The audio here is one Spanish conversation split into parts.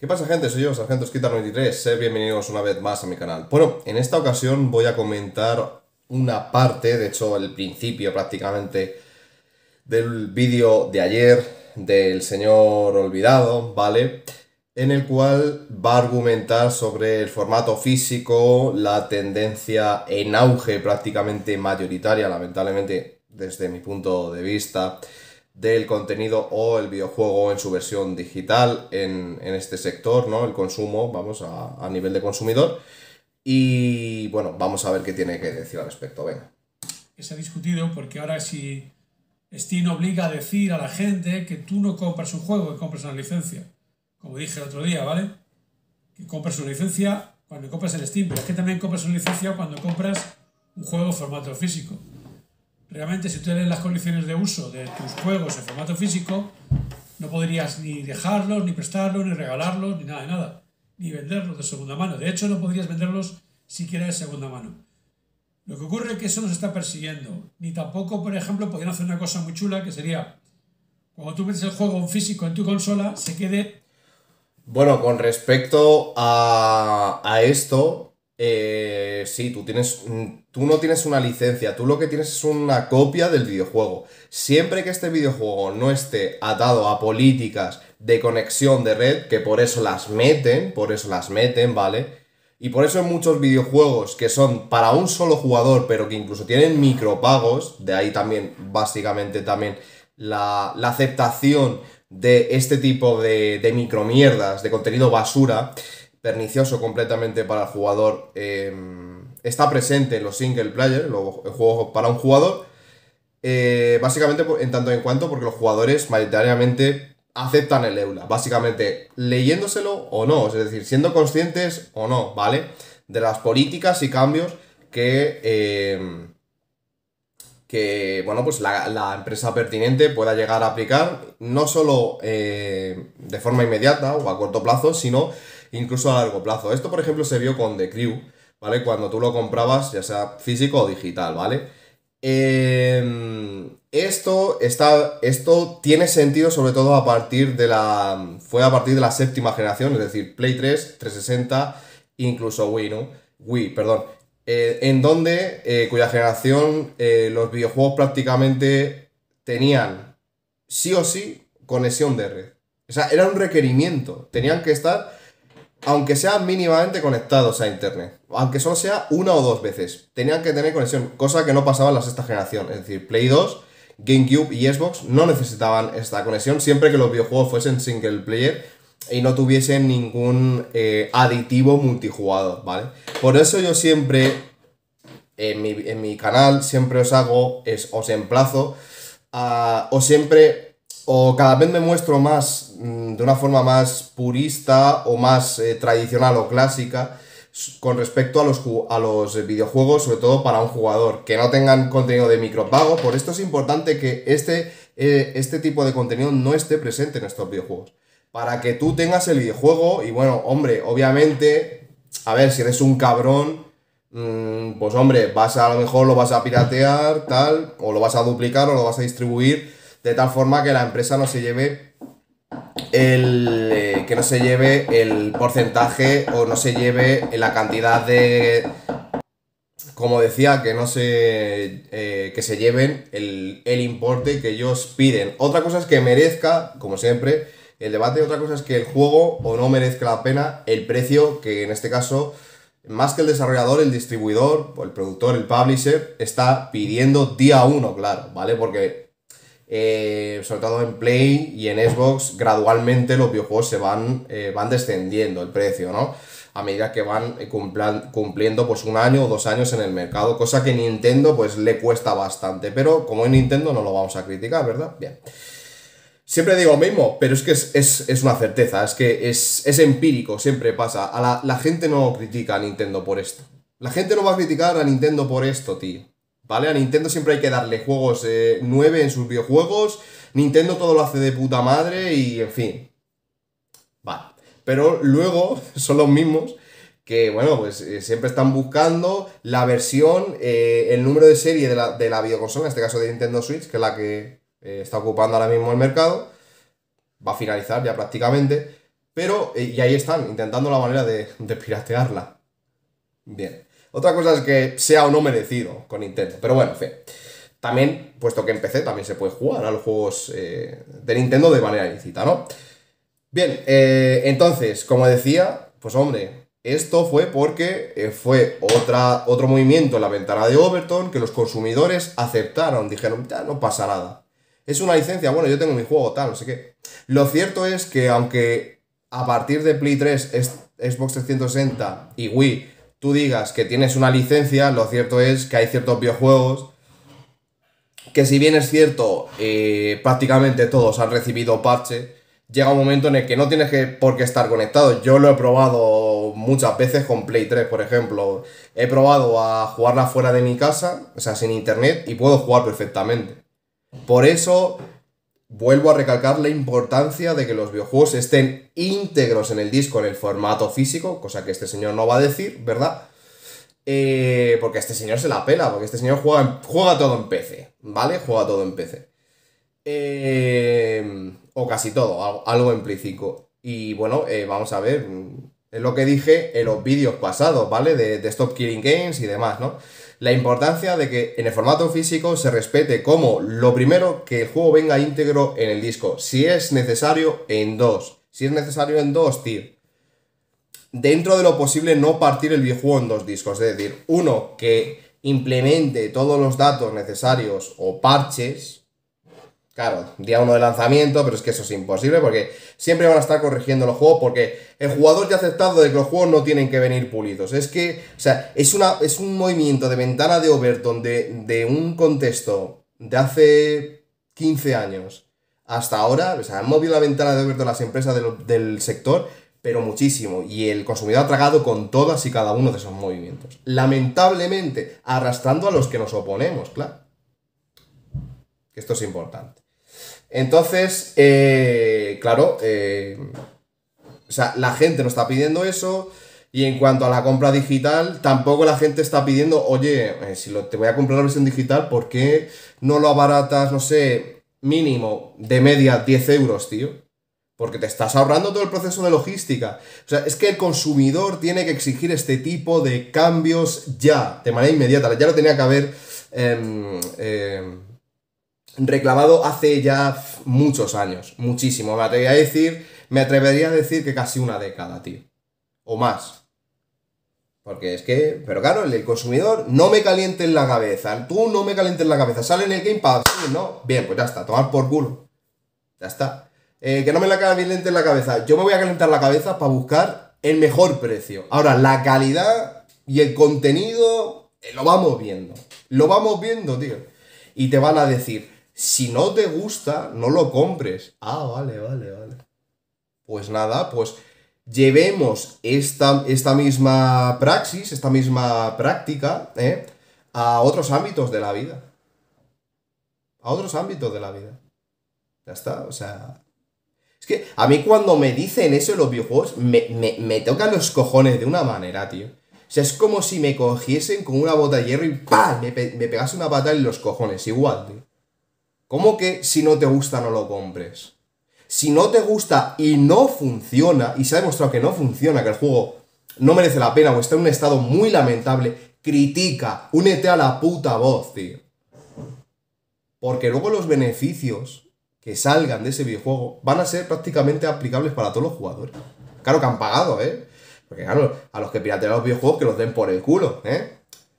¿Qué pasa, gente? Soy yo, Sargento Skiter93. Sed bienvenidos una vez más a mi canal. Bueno, en esta ocasión voy a comentar una parte, de hecho el principio prácticamente del vídeo de ayer del señor Olvidado, ¿vale? En el cual va a argumentar sobre el formato físico, la tendencia en auge prácticamente mayoritaria, lamentablemente desde mi punto de vista, del contenido o el videojuego en su versión digital en este sector, ¿no? El consumo, vamos, a nivel de consumidor. Y bueno, vamos a ver qué tiene que decir al respecto, venga. Que se ha discutido porque ahora si Steam obliga a decir a la gente que tú no compras un juego, que compras una licencia. Como dije el otro día, ¿vale? Que compras una licencia cuando compras el Steam, pero es que también compras una licencia cuando compras un juego en formato físico. Realmente, si tú lees las condiciones de uso de tus juegos en formato físico, no podrías ni dejarlos, ni prestarlos, ni regalarlos, ni nada de nada. Ni venderlos de segunda mano. De hecho, no podrías venderlos siquiera de segunda mano. Lo que ocurre es que eso nos está persiguiendo. Ni tampoco, por ejemplo, podrían hacer una cosa muy chula que sería, cuando tú metes el juego en físico en tu consola, se quede... Bueno, con respecto a esto, sí, tú no tienes una licencia, tú lo que tienes es una copia del videojuego. Siempre que este videojuego no esté atado a políticas de conexión de red, que por eso las meten, ¿vale? Y por eso en muchos videojuegos que son para un solo jugador, pero que incluso tienen micropagos, de ahí también, básicamente también, la aceptación de este tipo de micromierdas, de contenido basura, pernicioso completamente para el jugador, está presente en los single player, los juegos para un jugador, básicamente en tanto en cuanto porque los jugadores mayoritariamente aceptan el EULA, básicamente leyéndoselo o no, es decir, siendo conscientes o no, ¿vale? De las políticas y cambios que bueno, pues la empresa pertinente pueda llegar a aplicar, no solo de forma inmediata o a corto plazo, sino incluso a largo plazo. Esto, por ejemplo, se vio con The Crew, ¿vale? Cuando tú lo comprabas, ya sea físico o digital, ¿vale? Esto tiene sentido sobre todo a partir de fue a partir de la séptima generación, es decir, Play 3, 360, incluso Wii, ¿no? Wii, perdón. En donde, cuya generación, los videojuegos prácticamente tenían sí o sí conexión de red. O sea, era un requerimiento. Tenían que estar, aunque sean mínimamente conectados a internet, aunque solo sea una o dos veces, tenían que tener conexión, cosa que no pasaba en la sexta generación. Es decir, Play 2, GameCube y Xbox no necesitaban esta conexión siempre que los videojuegos fuesen single player y no tuviesen ningún aditivo multijugador, ¿vale? Por eso yo siempre, en mi canal, siempre os emplazo o cada vez me muestro más, de una forma más purista o más tradicional o clásica con respecto a los videojuegos, sobre todo para un jugador, que no tengan contenido de micropago. Por esto es importante que este tipo de contenido no esté presente en estos videojuegos. Para que tú tengas el videojuego y bueno, hombre, obviamente, a ver, si eres un cabrón, pues hombre, a lo mejor lo vas a piratear, tal, o lo vas a duplicar o lo vas a distribuir de tal forma que la empresa no se lleve que no se lleve el porcentaje o no se lleve la cantidad de, como decía, que no se que se lleven el importe que ellos piden. Otra cosa es que merezca, como siempre, el debate. Otra cosa es que el juego o no merezca la pena el precio que en este caso, más que el desarrollador, el distribuidor, o el productor, el publisher, está pidiendo día uno, claro, ¿vale? Porque sobre todo en Play y en Xbox, gradualmente los videojuegos van descendiendo el precio, ¿no? A medida que van cumpliendo pues un año o 2 años en el mercado, cosa que Nintendo pues le cuesta bastante, pero como en Nintendo no lo vamos a criticar, ¿verdad? Bien. Siempre digo lo mismo, pero es que es una certeza, es que es empírico, siempre pasa. La gente no critica a Nintendo por esto. La gente no va a criticar a Nintendo por esto, tío. ¿Vale? A Nintendo siempre hay que darle juegos 9 en sus videojuegos. Nintendo todo lo hace de puta madre y en fin. Vale. Pero luego son los mismos que, bueno, pues siempre están buscando la versión, el número de serie de la videoconsola, en este caso de Nintendo Switch, que es la que está ocupando ahora mismo el mercado. Va a finalizar ya prácticamente. Pero, y ahí están, intentando la manera de piratearla. Bien. Otra cosa es que sea o no merecido con Nintendo. Pero bueno, en fin. También, puesto que en PC también se puede jugar a los juegos de Nintendo de manera ilícita, ¿no? Bien, entonces, como decía, pues hombre, esto fue porque fue otro movimiento en la ventana de Overton que los consumidores aceptaron, dijeron, ya no pasa nada. Es una licencia, bueno, yo tengo mi juego, tal, no sé qué. Lo cierto es que aunque a partir de Play 3, Xbox 360 y Wii, tú digas que tienes una licencia, lo cierto es que hay ciertos videojuegos que si bien es cierto, prácticamente todos han recibido parche, llega un momento en el que no tienes por qué estar conectado. Yo lo he probado muchas veces con Play 3, por ejemplo. He probado a jugarla fuera de mi casa, o sea, sin internet, y puedo jugar perfectamente. Por eso, vuelvo a recalcar la importancia de que los videojuegos estén íntegros en el disco, en el formato físico, cosa que este señor no va a decir, ¿verdad? Porque este señor se la pela, porque este señor juega todo en PC, ¿vale? Juega todo en PC. O casi todo, algo en Play 5. Y bueno, vamos a ver, es lo que dije en los vídeos pasados, ¿vale? De Stop Killing Games y demás, ¿no? La importancia de que en el formato físico se respete como lo primero, que el juego venga íntegro en el disco. Si es necesario, en dos. Si es necesario en dos, tío, dentro de lo posible no partir el videojuego en dos discos, es decir, uno que implemente todos los datos necesarios o parches, claro, día uno de lanzamiento, pero es que eso es imposible porque siempre van a estar corrigiendo los juegos porque el jugador ya ha aceptado de que los juegos no tienen que venir pulidos. Es que, o sea, es un movimiento de ventana de Overton de un contexto de hace 15 años hasta ahora, o sea, han movido la ventana de Overton las empresas del sector, pero muchísimo, y el consumidor ha tragado con todas y cada uno de esos movimientos. Lamentablemente, arrastrando a los que nos oponemos, claro. Que esto es importante. Entonces, claro, o sea, la gente no está pidiendo eso. Y en cuanto a la compra digital, tampoco la gente está pidiendo, oye, si te voy a comprar la versión digital, ¿por qué no lo abaratas, no sé, mínimo de media 10 euros, tío? Porque te estás ahorrando todo el proceso de logística. O sea, es que el consumidor tiene que exigir este tipo de cambios ya, de manera inmediata. Ya lo tenía que haber reclamado hace ya muchos años, muchísimo. Me atrevería a decir que casi una década, tío. O más. Porque es que, pero claro, el consumidor no me caliente en la cabeza. Tú no me calientes en la cabeza. Sale en el Game Pass, ¿sí? ¿No? Bien, pues ya está, tomar por culo. Ya está. Que no me la caliente en la cabeza. Yo me voy a calentar la cabeza para buscar el mejor precio. Ahora, la calidad y el contenido lo vamos viendo. Lo vamos viendo, tío. Y te van a decir, si no te gusta, no lo compres. Ah, vale, vale, vale. Pues nada, pues llevemos esta misma praxis, esta misma práctica, a otros ámbitos de la vida. A otros ámbitos de la vida. Ya está, o sea... Es que a mí cuando me dicen eso en los videojuegos, me tocan los cojones de una manera, tío. O sea, es como si me cogiesen con una bota de hierro y ¡pam! Me pegase una patada en los cojones, igual, tío. ¿Cómo que si no te gusta no lo compres? Si no te gusta y no funciona, y se ha demostrado que no funciona, que el juego no merece la pena o está en un estado muy lamentable, critica, únete a la puta voz, tío. Porque luego los beneficios que salgan de ese videojuego van a ser prácticamente aplicables para todos los jugadores. Claro que han pagado, ¿eh? Porque claro, a los que piratean los videojuegos que los den por el culo, ¿eh?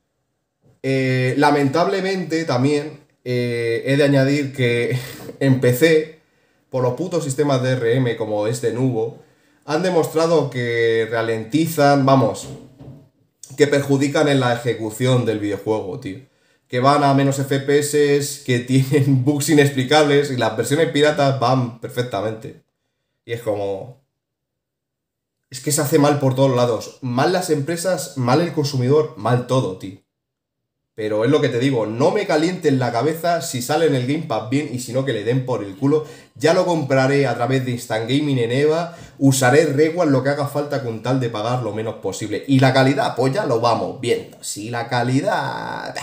Lamentablemente también he de añadir que en PC, por los putos sistemas de DRM como este Nuvo, han demostrado que ralentizan, vamos, que perjudican en la ejecución del videojuego, tío. Que van a menos FPS, que tienen bugs inexplicables y las versiones piratas van perfectamente. Y es como... Es que se hace mal por todos lados. Mal las empresas, mal el consumidor, mal todo, tío. Pero es lo que te digo, no me calienten la cabeza si sale en el Game Pass bien y si no que le den por el culo. Ya lo compraré a través de Instant Gaming en EVA, usaré Reward lo que haga falta con tal de pagar lo menos posible. Y la calidad, pues ya lo vamos viendo. Si la calidad...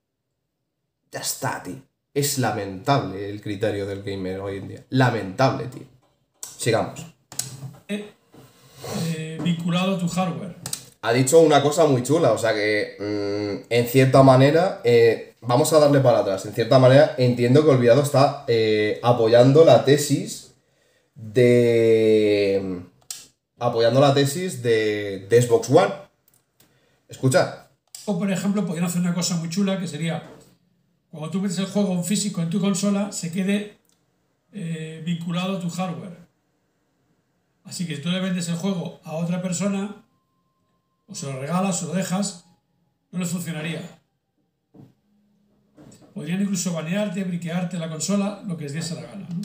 Ya está, tío. Es lamentable el criterio del gamer hoy en día. Lamentable, tío. Sigamos. vinculado a tu hardware. Ha dicho una cosa muy chula, o sea que en cierta manera, vamos a darle para atrás, en cierta manera entiendo que Olvidado está apoyando la tesis de Xbox One. Escucha. O por ejemplo, podrían hacer una cosa muy chula que sería, cuando tú metes el juego en físico en tu consola, se quede vinculado a tu hardware. Así que si tú le vendes el juego a otra persona, o se lo regalas o lo dejas, no les funcionaría. Podrían incluso banearte, briquearte la consola, lo que les diese la gana, ¿no?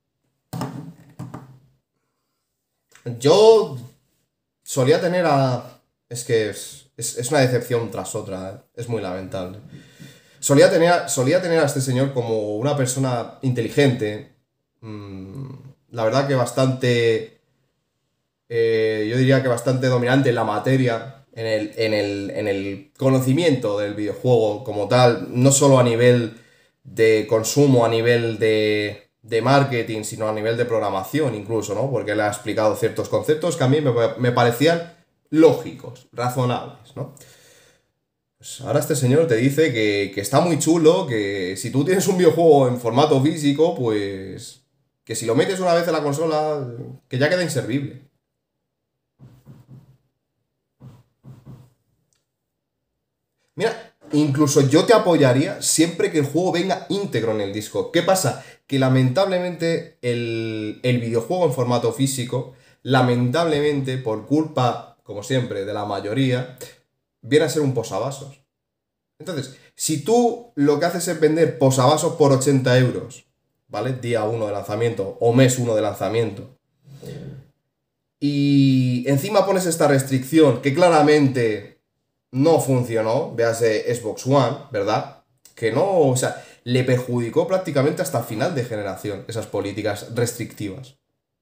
Yo solía tener a... Es que es una decepción tras otra, es muy lamentable. Solía tener a este señor como una persona inteligente, la verdad que bastante... yo diría que bastante dominante en la materia, en el conocimiento del videojuego como tal, no solo a nivel de consumo, a nivel de marketing, sino a nivel de programación incluso, ¿no? Porque le ha explicado ciertos conceptos que a mí me parecían lógicos, razonables, ¿no? Pues ahora este señor te dice que está muy chulo, que si tú tienes un videojuego en formato físico, pues que si lo metes una vez en la consola, que ya queda inservible. Mira, incluso yo te apoyaría siempre que el juego venga íntegro en el disco. ¿Qué pasa? Que lamentablemente el videojuego en formato físico, lamentablemente por culpa, como siempre, de la mayoría, viene a ser un posavasos. Entonces, si tú lo que haces es vender posavasos por 80 euros, ¿vale? Día 1 de lanzamiento o mes 1 de lanzamiento, y encima pones esta restricción que claramente no funcionó, véase Xbox One, ¿verdad? Que no, o sea, le perjudicó prácticamente hasta final de generación esas políticas restrictivas.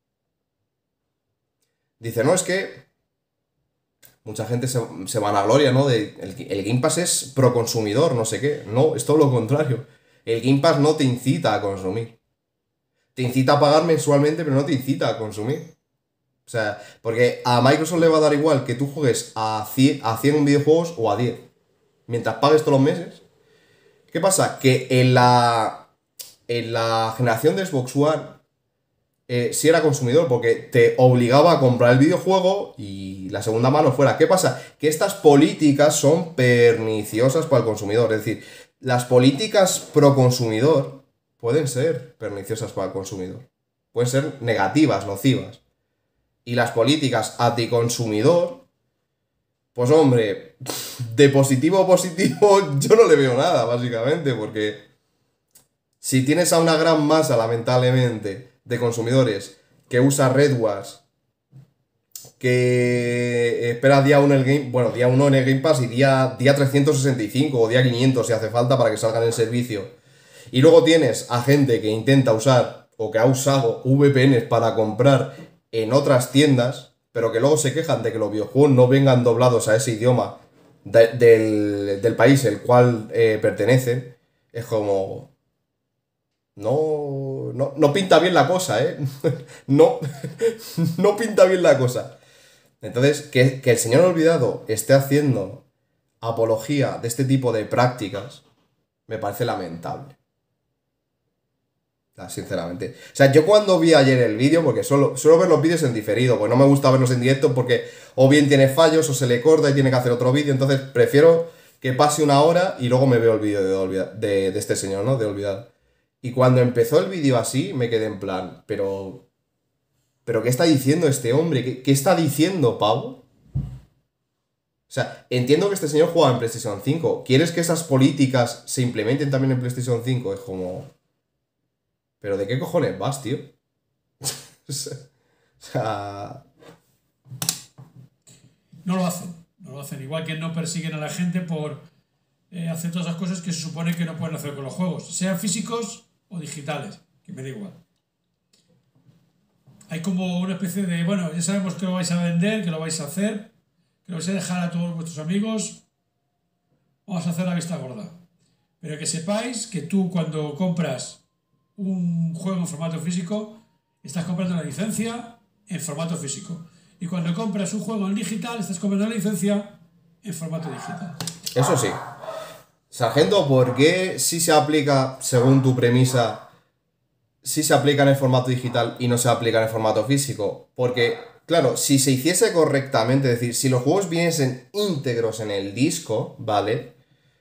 Dice, no, es que mucha gente se vanagloria, ¿no? El Game Pass es pro consumidor, no sé qué. No, es todo lo contrario. El Game Pass no te incita a consumir. Te incita a pagar mensualmente, pero no te incita a consumir. O sea, porque a Microsoft le va a dar igual que tú juegues a 100 videojuegos o a 10. Mientras pagues todos los meses. ¿Qué pasa? Que en la generación de Xbox One sí era consumidor porque te obligaba a comprar el videojuego y la segunda mano fuera. ¿Qué pasa? Que estas políticas son perniciosas para el consumidor. Es decir, las políticas pro consumidor pueden ser perniciosas para el consumidor. Pueden ser negativas, nocivas. Y las políticas anticonsumidor, pues hombre, de positivo a positivo yo no le veo nada, básicamente, porque si tienes a una gran masa, lamentablemente, de consumidores que usa Redwars, que espera día 1 día 1 en el Game Pass y día 365 o día 500 si hace falta para que salgan en servicio. Y luego tienes a gente que intenta usar o que ha usado VPNs para comprar en otras tiendas, pero que luego se quejan de que los videojuegos no vengan doblados a ese idioma del país el cual pertenecen. Es como... No pinta bien la cosa, ¿eh? No, no pinta bien la cosa. Entonces, que el señor Olvidado esté haciendo apología de este tipo de prácticas, me parece lamentable. Sinceramente. O sea, yo cuando vi ayer el vídeo, porque suelo ver los vídeos en diferido, pues no me gusta verlos en directo porque o bien tiene fallos o se le corta y tiene que hacer otro vídeo, entonces prefiero que pase una hora y luego me veo el vídeo de este señor, ¿no? De Olvidado. Y cuando empezó el vídeo así, me quedé en plan, pero ¿qué está diciendo este hombre? ¿Qué está diciendo, pavo? O sea, entiendo que este señor juega en PlayStation 5. ¿Quieres que esas políticas se implementen también en PlayStation 5? Es como... ¿Pero de qué cojones vas, tío? O sea... No lo hacen. Igual que no persiguen a la gente por hacer todas esas cosas que se supone que no pueden hacer con los juegos, sean físicos o digitales, que me da igual. Hay como una especie de, bueno, ya sabemos que lo vais a vender, que lo vais a hacer, que lo vais a dejar a todos vuestros amigos, vamos a hacer la vista gorda. Pero que sepáis que tú cuando compras un juego en formato físico, estás comprando una licencia en formato físico. Y cuando compras un juego en digital, estás comprando la licencia en formato digital. Eso sí. Sargento, ¿por qué si se aplica, según tu premisa, si se aplica en el formato digital y no se aplica en el formato físico? Porque, claro, si se hiciese correctamente, es decir, si los juegos viniesen íntegros en el disco, ¿vale?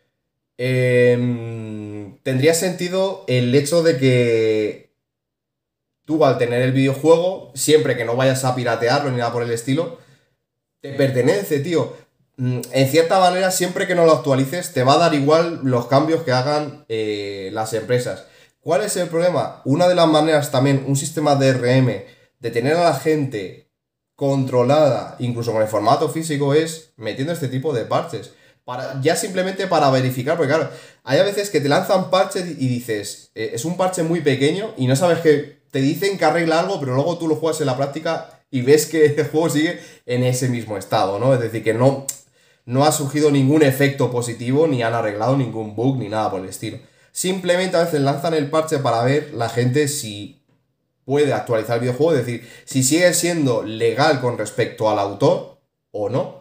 Tendría sentido el hecho de que tú, al tener el videojuego, siempre que no vayas a piratearlo ni nada por el estilo, te pertenece, tío. En cierta manera, siempre que no lo actualices, te va a dar igual los cambios que hagan las empresas. ¿Cuál es el problema? Una de las maneras también, un sistema DRM, de tener a la gente controlada, incluso con el formato físico, es metiendo este tipo de parches. Ya simplemente para verificar, porque claro, hay a veces que te lanzan parches y dices, es un parche muy pequeño y no sabes que te dicen que arregla algo, pero luego tú lo juegas en la práctica y ves que el juego sigue en ese mismo estado, ¿no? Es decir, que no ha surgido ningún efecto positivo, ni han arreglado ningún bug, ni nada por el estilo. Simplemente a veces lanzan el parche para ver la gente si puede actualizar el videojuego, es decir, si sigue siendo legal con respecto al autor o no,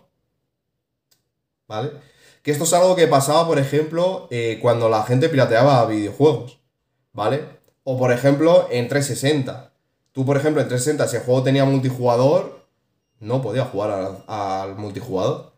¿vale? Que esto es algo que pasaba, por ejemplo, cuando la gente pirateaba videojuegos, ¿vale? O, por ejemplo, en 360. Tú, por ejemplo, en 360, si el juego tenía multijugador, no podía jugar al multijugador.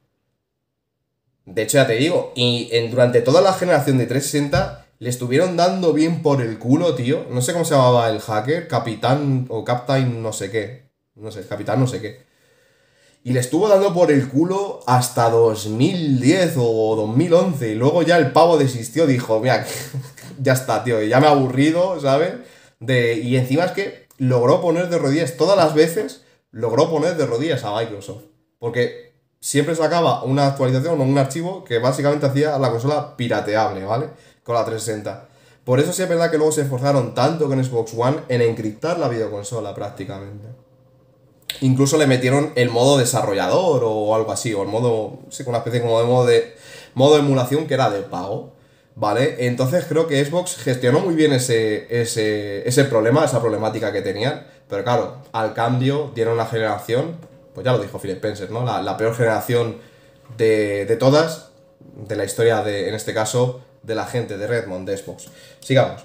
De hecho, ya te digo, y durante toda la generación de 360 le estuvieron dando bien por el culo, tío. No sé cómo se llamaba el hacker, Capitán o Captain no sé qué. No sé, Capitán no sé qué. Y le estuvo dando por el culo hasta 2010 o 2011. Y luego ya el pavo desistió, dijo, mira, ya está, tío, ya me ha aburrido, ¿sabes? Y encima es que logró poner de rodillas, todas las veces, logró poner de rodillas a Microsoft. Porque siempre sacaba una actualización o un archivo que básicamente hacía la consola pirateable, ¿vale? Con la 360. Por eso sí es verdad que luego se esforzaron tanto con Xbox One en encriptar la videoconsola prácticamente. Incluso le metieron el modo desarrollador o algo así, o el modo, sí, una especie como de modo de emulación que era de pago, ¿vale? Entonces creo que Xbox gestionó muy bien ese problema, esa problemática que tenían, pero claro, al cambio dieron una generación, pues ya lo dijo Phil Spencer, ¿no? La peor generación de todas, de la historia en este caso, de la gente de Redmond, de Xbox. Sigamos.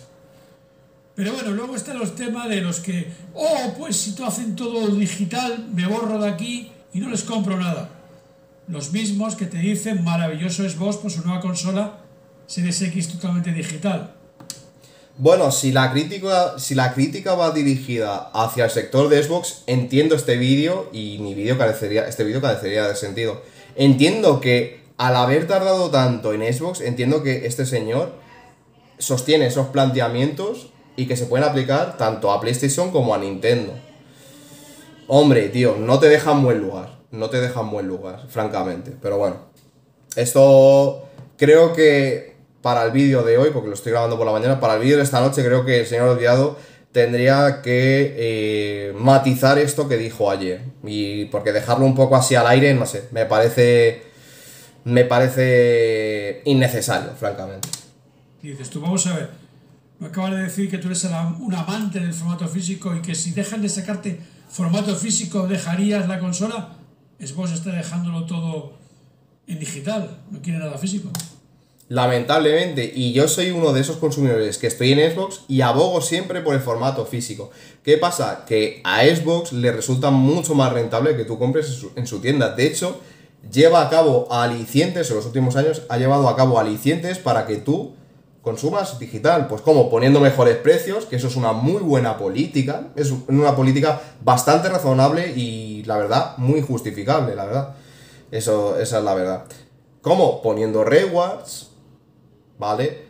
Pero bueno, luego están los temas de los que, pues si tú hacen todo digital, me borro de aquí y no les compro nada. Los mismos que te dicen, maravilloso Xbox por su nueva consola Series X totalmente digital. Bueno, si la crítica va dirigida hacia el sector de Xbox, entiendo este vídeo y este vídeo carecería de sentido. Entiendo que al haber tardado tanto en Xbox, entiendo que este señor sostiene esos planteamientos y que se pueden aplicar tanto a PlayStation como a Nintendo. Hombre, tío, no te dejan buen lugar, francamente. Pero bueno, esto creo que para el vídeo de hoy, porque lo estoy grabando por la mañana, para el vídeo de esta noche creo que el señor Odiado tendría que matizar esto que dijo ayer. Y porque dejarlo un poco así al aire, no sé, me parece innecesario, francamente. Y dices tú, vamos a ver, me acabas de decir que tú eres un amante del formato físico y que si dejan de sacarte formato físico dejarías la consola. Xbox está dejándolo todo en digital, no quiere nada físico. Lamentablemente, y yo soy uno de esos consumidores que estoy en Xbox y abogo siempre por el formato físico. ¿Qué pasa? Que a Xbox le resulta mucho más rentable que tú compres en su tienda. De hecho, lleva a cabo alicientes, en los últimos años ha llevado a cabo alicientes para que tú consumas digital. Pues como poniendo mejores precios, que eso es una muy buena política, es una política bastante razonable y la verdad muy justificable, la verdad. Esa es la verdad. ¿Cómo? Poniendo rewards, ¿vale?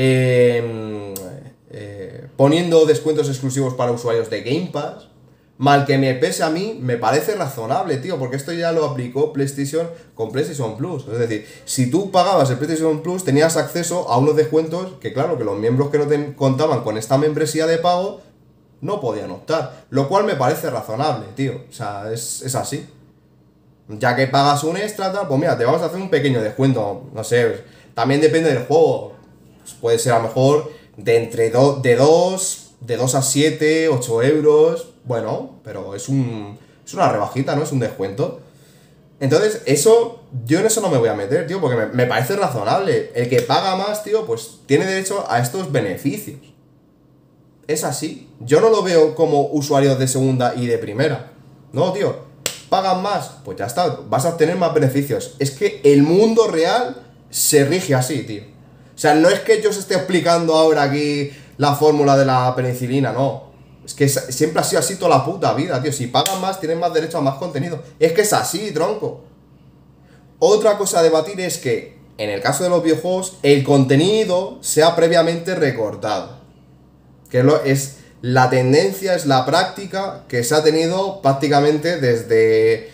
Poniendo descuentos exclusivos para usuarios de Game Pass. Mal que me pese a mí, me parece razonable, tío, porque esto ya lo aplicó PlayStation con PlayStation Plus. Es decir, si tú pagabas el PlayStation Plus, tenías acceso a unos descuentos que, claro, que los miembros que no contaban con esta membresía de pago no podían optar. Lo cual me parece razonable, tío. O sea, es así. Ya que pagas un extra, pues mira, te vamos a hacer un pequeño descuento. No sé, también depende del juego. Pues puede ser a lo mejor de 2 a 7, 8 euros. Bueno, pero es un Es una rebajita, ¿no? Es un descuento. Entonces, yo en eso no me voy a meter, tío, porque me parece razonable. El que paga más, tío, pues tiene derecho a estos beneficios. Es así. Yo no lo veo como usuarios de segunda y de primera. No, tío. Pagan más, pues ya está, vas a obtener más beneficios. Es que el mundo real se rige así, tío. O sea, no es que yo os esté explicando ahora aquí la fórmula de la penicilina, no. Es que siempre ha sido así toda la puta vida, tío. Si pagan más, tienen más derecho a más contenido. Es que es así, tronco. Otra cosa a debatir es que, en el caso de los videojuegos, el contenido sea previamente recortado. Que es la tendencia, es la práctica que se ha tenido prácticamente desde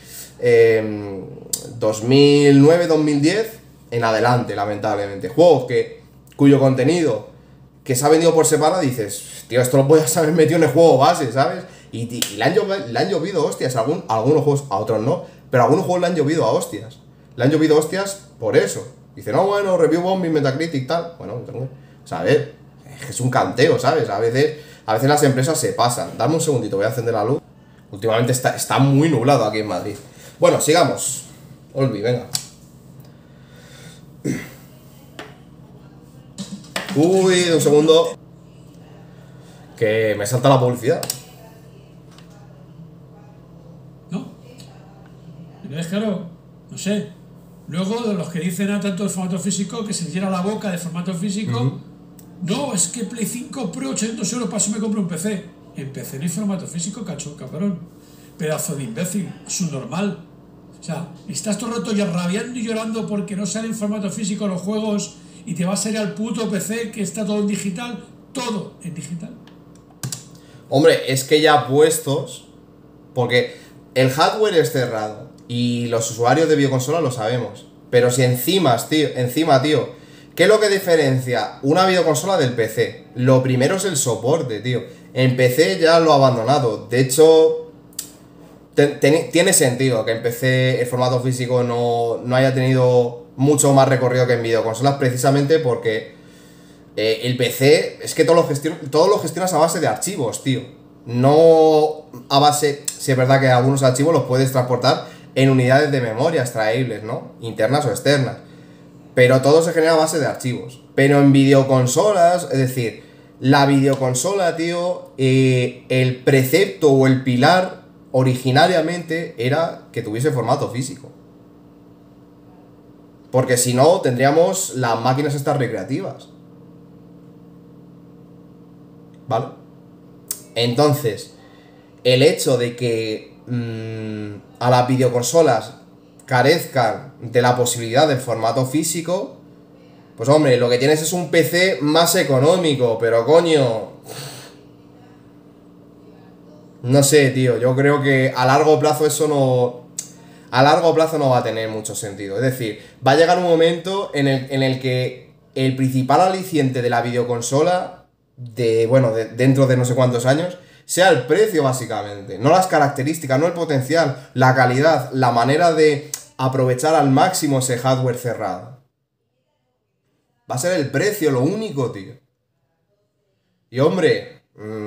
2009-2010 en adelante, lamentablemente. Juegos cuyo contenido que se ha vendido por separado, dices, tío, esto lo podías haber metido en el juego base, ¿sabes? Y le han llovido hostias a algunos juegos, a otros no, pero a algunos juegos le han llovido a hostias. Le han llovido hostias por eso. Dice, no, bueno, review bombing, Metacritic, tal. Bueno, o sea, a ver, es un canteo, ¿sabes? A veces las empresas se pasan. Dame un segundito, voy a encender la luz. Últimamente está muy nublado aquí en Madrid. Bueno, sigamos. Olvi, venga. Uy, un segundo. Que me salta la publicidad. ¿No? Entonces, claro, no sé. Luego, de los que dicen tanto del formato físico, que se les llena la boca de formato físico. No, es que Play 5 Pro 800 euros para eso me compro un PC. En PC no hay formato físico, cacho, cabrón. Pedazo de imbécil, es un normal. O sea, estás todo el rato ya rabiando y llorando porque no sale en formato físico los juegos y te vas a ir al puto PC que está todo en digital. Todo en digital. Hombre, es que ya puestos, porque el hardware es cerrado y los usuarios de videoconsola lo sabemos. Pero si encima, tío, ¿qué es lo que diferencia una videoconsola del PC? Lo primero es el soporte, tío. En PC ya lo ha abandonado. De hecho, tiene sentido que en PC el formato físico no haya tenido mucho más recorrido que en videoconsolas, precisamente porque el PC es que todo lo gestionas a base de archivos, tío. No a base... Si es verdad que algunos archivos los puedes transportar en unidades de memoria extraíbles, ¿no? Internas o externas. Pero todo se genera a base de archivos. Pero en videoconsolas, es decir, la videoconsola, tío, el precepto o el pilar originariamente era que tuviese formato físico. Porque si no, tendríamos las máquinas estas recreativas. ¿Vale? Entonces, el hecho de que a las videoconsolas carezcan de la posibilidad del formato físico, pues hombre, lo que tienes es un PC más económico, pero coño... No sé, tío, yo creo que a largo plazo eso no... A largo plazo no va a tener mucho sentido. Es decir, va a llegar un momento en el que el principal aliciente de la videoconsola, dentro de no sé cuántos años, sea el precio básicamente. No las características, no el potencial, la calidad, la manera de aprovechar al máximo ese hardware cerrado. Va a ser el precio, lo único, tío. Y hombre,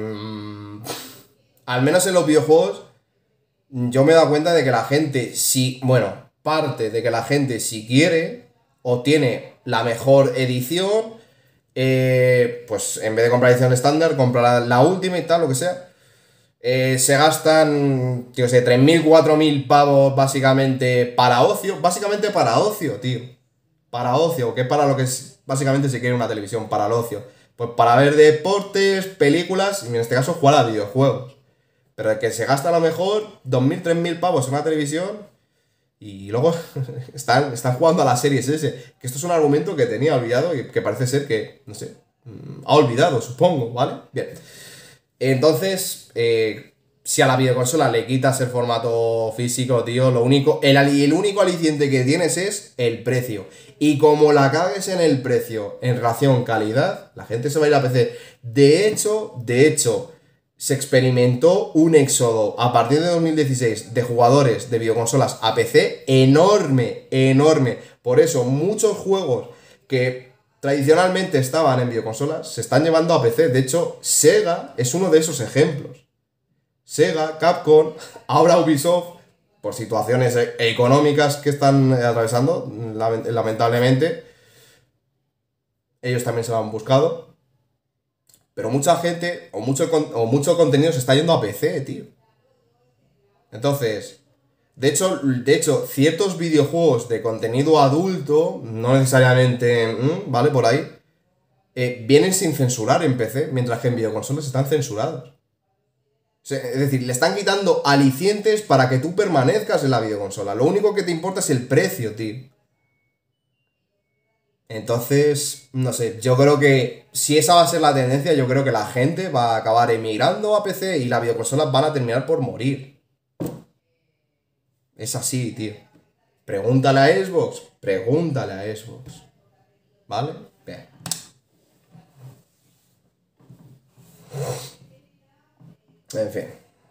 al menos en los videojuegos, yo me he dado cuenta de que la gente, parte de que la gente, si quiere, o tiene la mejor edición, pues en vez de comprar edición estándar, compra la última y tal, lo que sea. Se gastan, tío, 3.000, 4.000 pavos básicamente para ocio. Básicamente para ocio, tío. Para ocio, que es para lo que básicamente se quiere una televisión, para el ocio. Pues para ver deportes, películas y en este caso jugar a videojuegos. Pero el que se gasta a lo mejor 2.000, 3.000 pavos en una televisión y luego están jugando a las series ese. Que esto es un argumento que tenía olvidado y que parece ser que, no sé, ha olvidado, supongo, ¿vale? Bien. Entonces, si a la videoconsola le quitas el formato físico, tío, el único aliciente que tienes es el precio. Y como la cagues en el precio en relación calidad, la gente se va a ir a PC. De hecho, se experimentó un éxodo a partir de 2016 de jugadores de videoconsolas a PC enorme. Por eso, muchos juegos que tradicionalmente estaban en videoconsolas se están llevando a PC. De hecho, Sega es uno de esos ejemplos. Sega, Capcom, ahora Ubisoft, por situaciones económicas que están atravesando, lamentablemente, ellos también se lo han buscado. Pero mucha gente o mucho contenido se está yendo a PC, tío. Entonces, de hecho, ciertos videojuegos de contenido adulto, no necesariamente, ¿vale? Por ahí, vienen sin censurar en PC, mientras que en videoconsolas están censurados. O sea, es decir, le están quitando alicientes para que tú permanezcas en la videoconsola. Lo único que te importa es el precio, tío. Entonces, no sé, yo creo que si esa va a ser la tendencia, yo creo que la gente va a acabar emigrando a PC y las videoconsolas van a terminar por morir. Es así, tío. Pregúntale a Xbox. Pregúntale a Xbox. ¿Vale? Bien. En fin.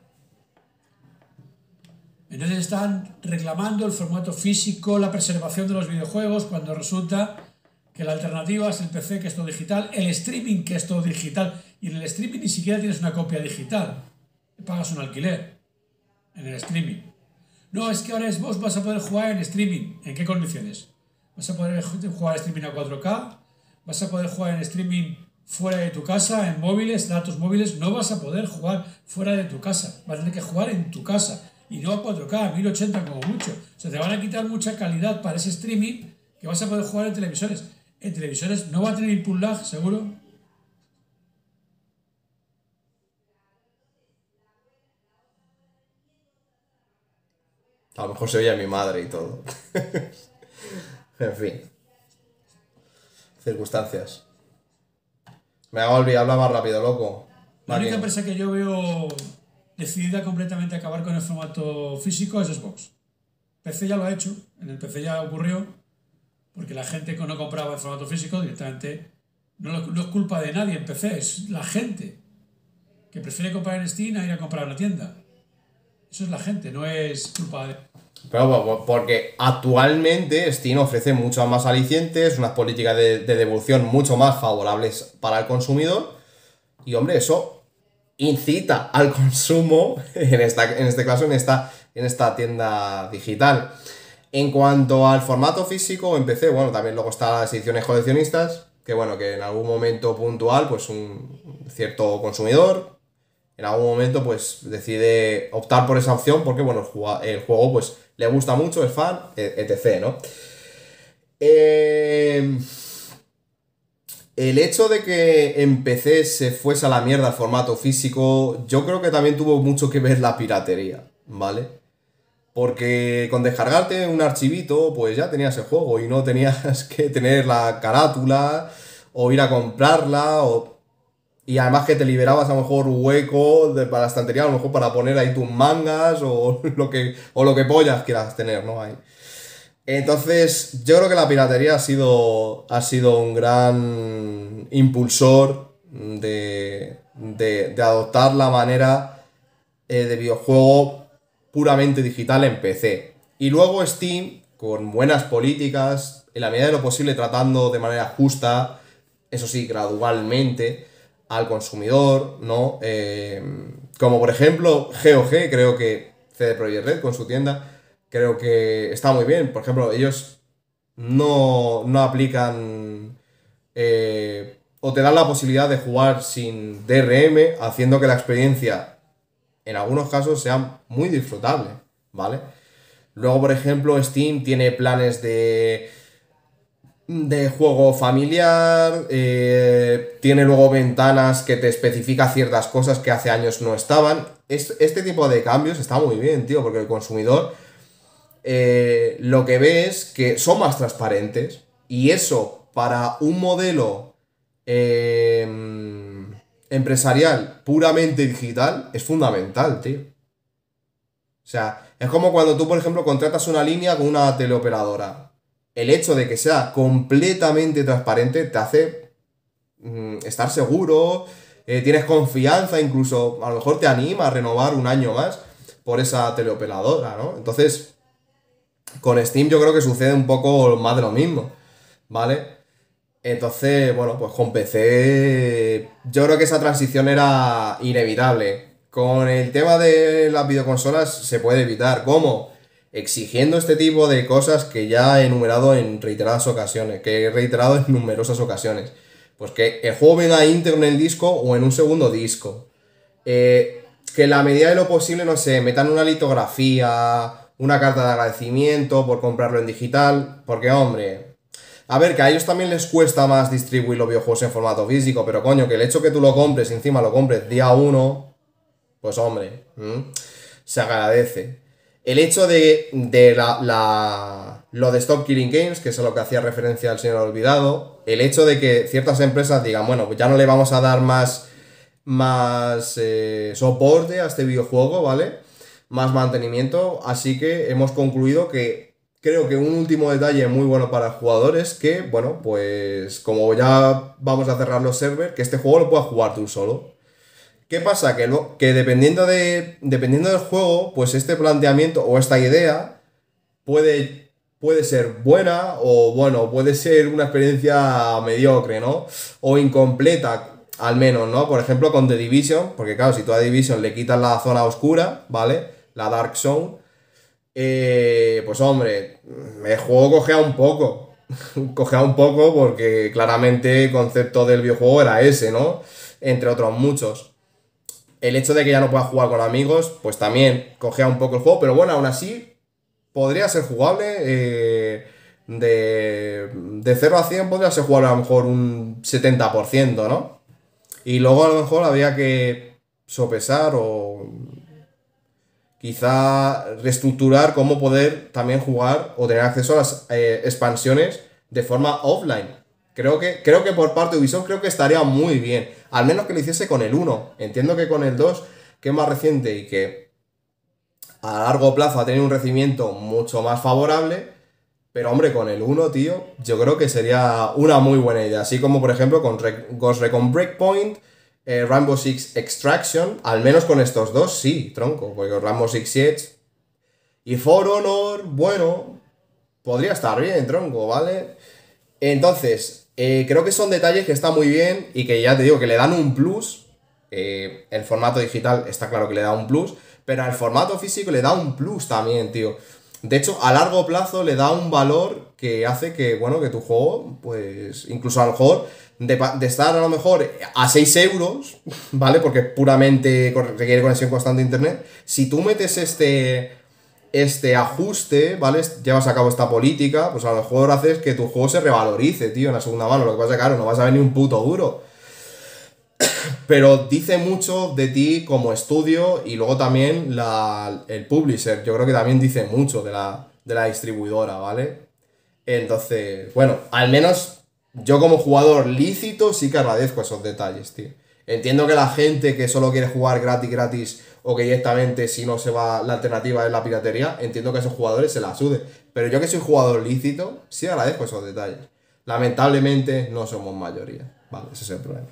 Entonces están reclamando el formato físico, la preservación de los videojuegos, cuando resulta que la alternativa es el PC, que es todo digital, el streaming, que es todo digital, y en el streaming ni siquiera tienes una copia digital. Pagas un alquiler en el streaming. No, es que ahora vos vas a poder jugar en streaming. ¿En qué condiciones? ¿Vas a poder jugar streaming a 4K? ¿Vas a poder jugar en streaming fuera de tu casa, en móviles, datos móviles? No vas a poder jugar fuera de tu casa. Vas a tener que jugar en tu casa. Y no a 4K, a 1080 como mucho. O sea, te van a quitar mucha calidad para ese streaming que vas a poder jugar en televisores. En televisores no va a tener input lag, seguro. A lo mejor se oye a mi madre y todo. En fin. Circunstancias. Me hago olvidar, habla más rápido, loco. La única Máquina. empresa que yo veo decidida completamente a acabar con el formato físico es Xbox. PC ya lo ha hecho, en el PC ya ocurrió, porque la gente que no compraba el formato físico directamente no es culpa de nadie en PC, es la gente que prefiere comprar en Steam a ir a comprar en la tienda. Eso es la gente, no es culpa de... Pero porque actualmente Steam ofrece muchos más alicientes, unas políticas de devolución mucho más favorables para el consumidor. Y hombre, eso incita al consumo, en este caso, en esta tienda digital. En cuanto al formato físico, en PC, bueno, también luego están las ediciones coleccionistas, que bueno, que en algún momento puntual, pues un cierto consumidor, en algún momento, pues decide optar por esa opción, porque bueno, el juego, pues le gusta mucho, es fan, etc., ¿no? El hecho de que en PC se fuese a la mierda el formato físico, yo creo que también tuvo mucho que ver la piratería, ¿vale? Porque con descargarte un archivito, pues ya tenías el juego y no tenías que tener la carátula o ir a comprarla. Y además que te liberabas a lo mejor hueco para la estantería, a lo mejor para poner ahí tus mangas o lo que pollas quieras tener, ¿no? Ahí. Entonces, yo creo que la piratería ha sido un gran impulsor de adoptar la manera de videojuego puramente digital en PC. Y luego Steam, con buenas políticas, en la medida de lo posible tratando de manera justa, eso sí, gradualmente, al consumidor, ¿no? Como por ejemplo GOG, creo que CD Projekt Red con su tienda, creo que está muy bien. Por ejemplo, ellos no aplican o te dan la posibilidad de jugar sin DRM, haciendo que la experiencia en algunos casos sea muy disfrutable, ¿vale? Luego, por ejemplo, Steam tiene planes de juego familiar, tiene luego ventanas que te especifica ciertas cosas que hace años no estaban. Este tipo de cambios está muy bien, tío, porque el consumidor lo que ve es que son más transparentes y eso para un modelo empresarial puramente digital es fundamental, tío. O sea, es como cuando tú, por ejemplo, contratas una línea con una teleoperadora. El hecho de que sea completamente transparente te hace estar seguro, tienes confianza, incluso a lo mejor te anima a renovar un año más por esa teleoperadora, ¿no? Entonces, con Steam yo creo que sucede un poco más de lo mismo, ¿vale? Entonces, bueno, pues con PC yo creo que esa transición era inevitable. con el tema de las videoconsolas se puede evitar. ¿Cómo? Exigiendo este tipo de cosas que ya he enumerado en reiteradas ocasiones, que he reiterado en numerosas ocasiones. Pues que el juego venga íntegro en el disco o en un segundo disco. Que en la medida de lo posible, no sé, metan una litografía, una carta de agradecimiento por comprarlo en digital. Porque, hombre, a ver, que a ellos también les cuesta más distribuir los videojuegos en formato físico, pero coño, que el hecho que tú lo compres y encima lo compres día uno, pues hombre, se agradece. El hecho de lo de Stop Killing Games, que es a lo que hacía referencia el señor Olvidado, el hecho de que ciertas empresas digan, bueno, pues ya no le vamos a dar más soporte a este videojuego, ¿vale? Más mantenimiento, así que hemos concluido que creo que un último detalle muy bueno para el jugador es que, bueno, pues como ya vamos a cerrar los servers, que este juego lo puedas jugar tú solo. ¿Qué pasa? Que dependiendo del juego, pues este planteamiento o esta idea puede ser buena o, bueno, puede ser una experiencia mediocre, ¿no? O incompleta, al menos, ¿no? Por ejemplo, con The Division, porque claro, si tú a The Division le quitas la zona oscura, ¿vale? La Dark Zone, pues hombre, el juego cojea un poco. Cojea un poco porque claramente el concepto del videojuego era ese, ¿no? Entre otros muchos. El hecho de que ya no puedas jugar con amigos, pues también cogea un poco el juego, pero bueno, aún así podría ser jugable. De 0 a 100 podría ser jugable a lo mejor un 70%, ¿no? Y luego a lo mejor habría que sopesar o quizá reestructurar cómo poder también jugar o tener acceso a las expansiones de forma offline. Creo que por parte de Ubisoft creo que estaría muy bien. Al menos que lo hiciese con el uno. Entiendo que con el 2 que es más reciente y que a largo plazo ha tenido un recibimiento mucho más favorable. Pero hombre, con el uno, tío, yo creo que sería una muy buena idea. Así como por ejemplo con Ghost Recon Breakpoint, Rainbow Six Extraction, al menos con estos dos, sí, tronco. Porque Rainbow Six Siege y For Honor, bueno, podría estar bien, tronco, ¿vale? Entonces, creo que son detalles que están muy bien y que ya te digo que le dan un plus. El formato digital está claro que le da un plus, pero al formato físico le da un plus también, tío. De hecho, a largo plazo le da un valor que hace que, bueno, que tu juego, pues, incluso a lo mejor, de estar a lo mejor a 6 euros, ¿vale? Porque puramente requiere conexión constante a internet. Si tú metes este ajuste, ¿vale? Llevas a cabo esta política, pues a lo mejor haces que tu juego se revalorice, tío, en la segunda mano. Lo que pasa es que, claro, no vas a ver ni un puto duro. Pero dice mucho de ti como estudio y luego también el publisher. Yo creo que también dice mucho de la distribuidora, ¿vale? Entonces, bueno, al menos yo como jugador lícito sí que agradezco esos detalles, tío. Entiendo que la gente que solo quiere jugar gratis o que directamente si no se va la alternativa es la piratería, entiendo que a esos jugadores se la sude. Pero yo que soy jugador lícito, sí agradezco esos detalles. Lamentablemente no somos mayoría, ¿vale? Ese es el problema.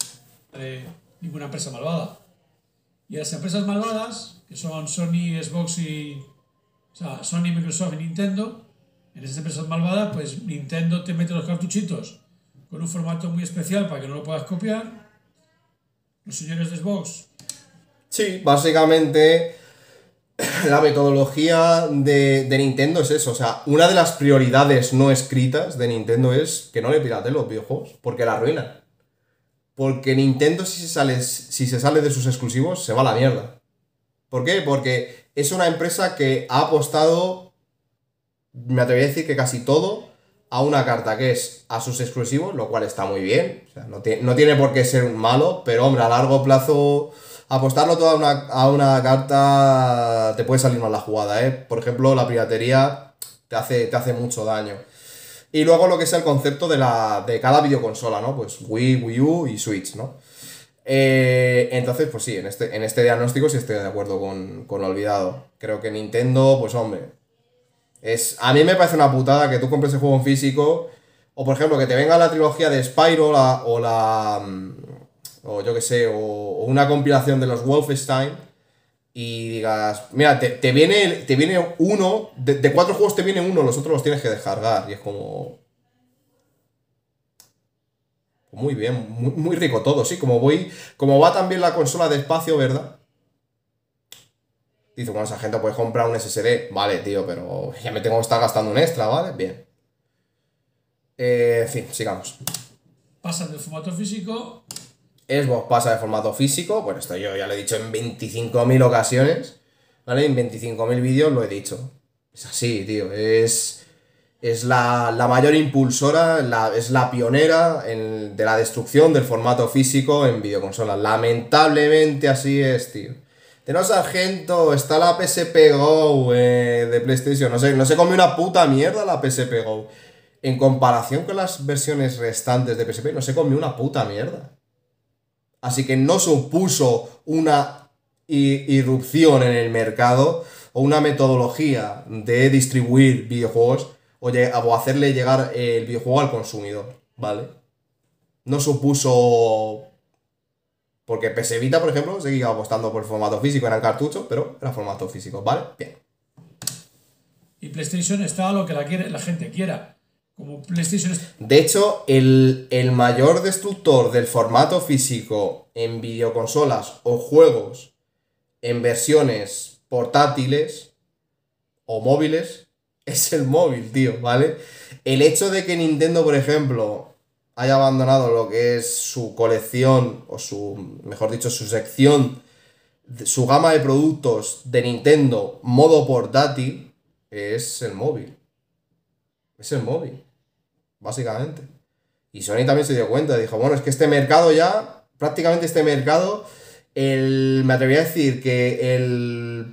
Ninguna empresa malvada. Y las empresas malvadas, que son Sony, Xbox y... O sea, Sony, Microsoft y Nintendo, en esas empresas malvadas, pues Nintendo te mete los cartuchitos con un formato muy especial para que no lo puedas copiar. Los señores de Xbox. Sí, básicamente la metodología de Nintendo es eso. O sea, una de las prioridades no escritas de Nintendo es que no le pirateen los videojuegos, porque la arruinan. Porque Nintendo si se sale de sus exclusivos, se va a la mierda. ¿Por qué? Porque es una empresa que ha apostado, me atrevería a decir que casi todo, a una carta que es a sus exclusivos, lo cual está muy bien. O sea, no tiene por qué ser malo, pero hombre, a largo plazo, apostarlo todo a una carta te puede salir mal la jugada, ¿eh? Por ejemplo, la piratería te hace mucho daño. Y luego lo que es el concepto de cada videoconsola, ¿no? Pues Wii, Wii U y Switch, ¿no? Entonces, pues sí, en este diagnóstico sí estoy de acuerdo con lo olvidado. Creo que Nintendo, pues hombre, a mí me parece una putada que tú compres el juego en físico, o por ejemplo, que te venga la trilogía de Spyro, o yo que sé, o una compilación de los Wolfenstein, y digas, mira, te viene uno, de 4 juegos te viene uno, los otros los tienes que descargar. Y es como... Muy bien, muy, muy rico todo, sí. Como va también la consola despacio, ¿verdad? Dice, bueno, esa gente puede comprar un SSD. Vale, tío, pero ya me tengo que estar gastando un extra, ¿vale? Bien. En fin, sigamos. Pasan del formato físico. Xbox pasa de formato físico. Bueno, esto yo ya lo he dicho en 25.000 ocasiones. ¿Vale? En 25.000 vídeos lo he dicho. Es así, tío. Es la mayor impulsora, es la pionera de la destrucción del formato físico en videoconsolas. Lamentablemente así es, tío. Tenemos Sargento, está la PSP Go de PlayStation. No se come una puta mierda la PSP Go. En comparación con las versiones restantes de PSP, no se come una puta mierda. Así que no supuso una irrupción en el mercado o una metodología de distribuir videojuegos o hacerle llegar el videojuego al consumidor, ¿vale? No supuso... Porque PS Vita, por ejemplo, seguía apostando por el formato físico, eran cartuchos, pero era formato físico, ¿vale? Bien. Y PlayStation está a lo que la gente quiera. Como PlayStation De hecho, el mayor destructor del formato físico en videoconsolas o juegos en versiones portátiles o móviles es el móvil, tío, ¿vale? El hecho de que Nintendo, por ejemplo, haya abandonado lo que es su colección, o mejor dicho, su sección, su gama de productos de Nintendo modo portátil, es el móvil. Es el móvil, básicamente. Y Sony también se dio cuenta, dijo, bueno, es que este mercado ya, prácticamente este mercado, me atrevería a decir que el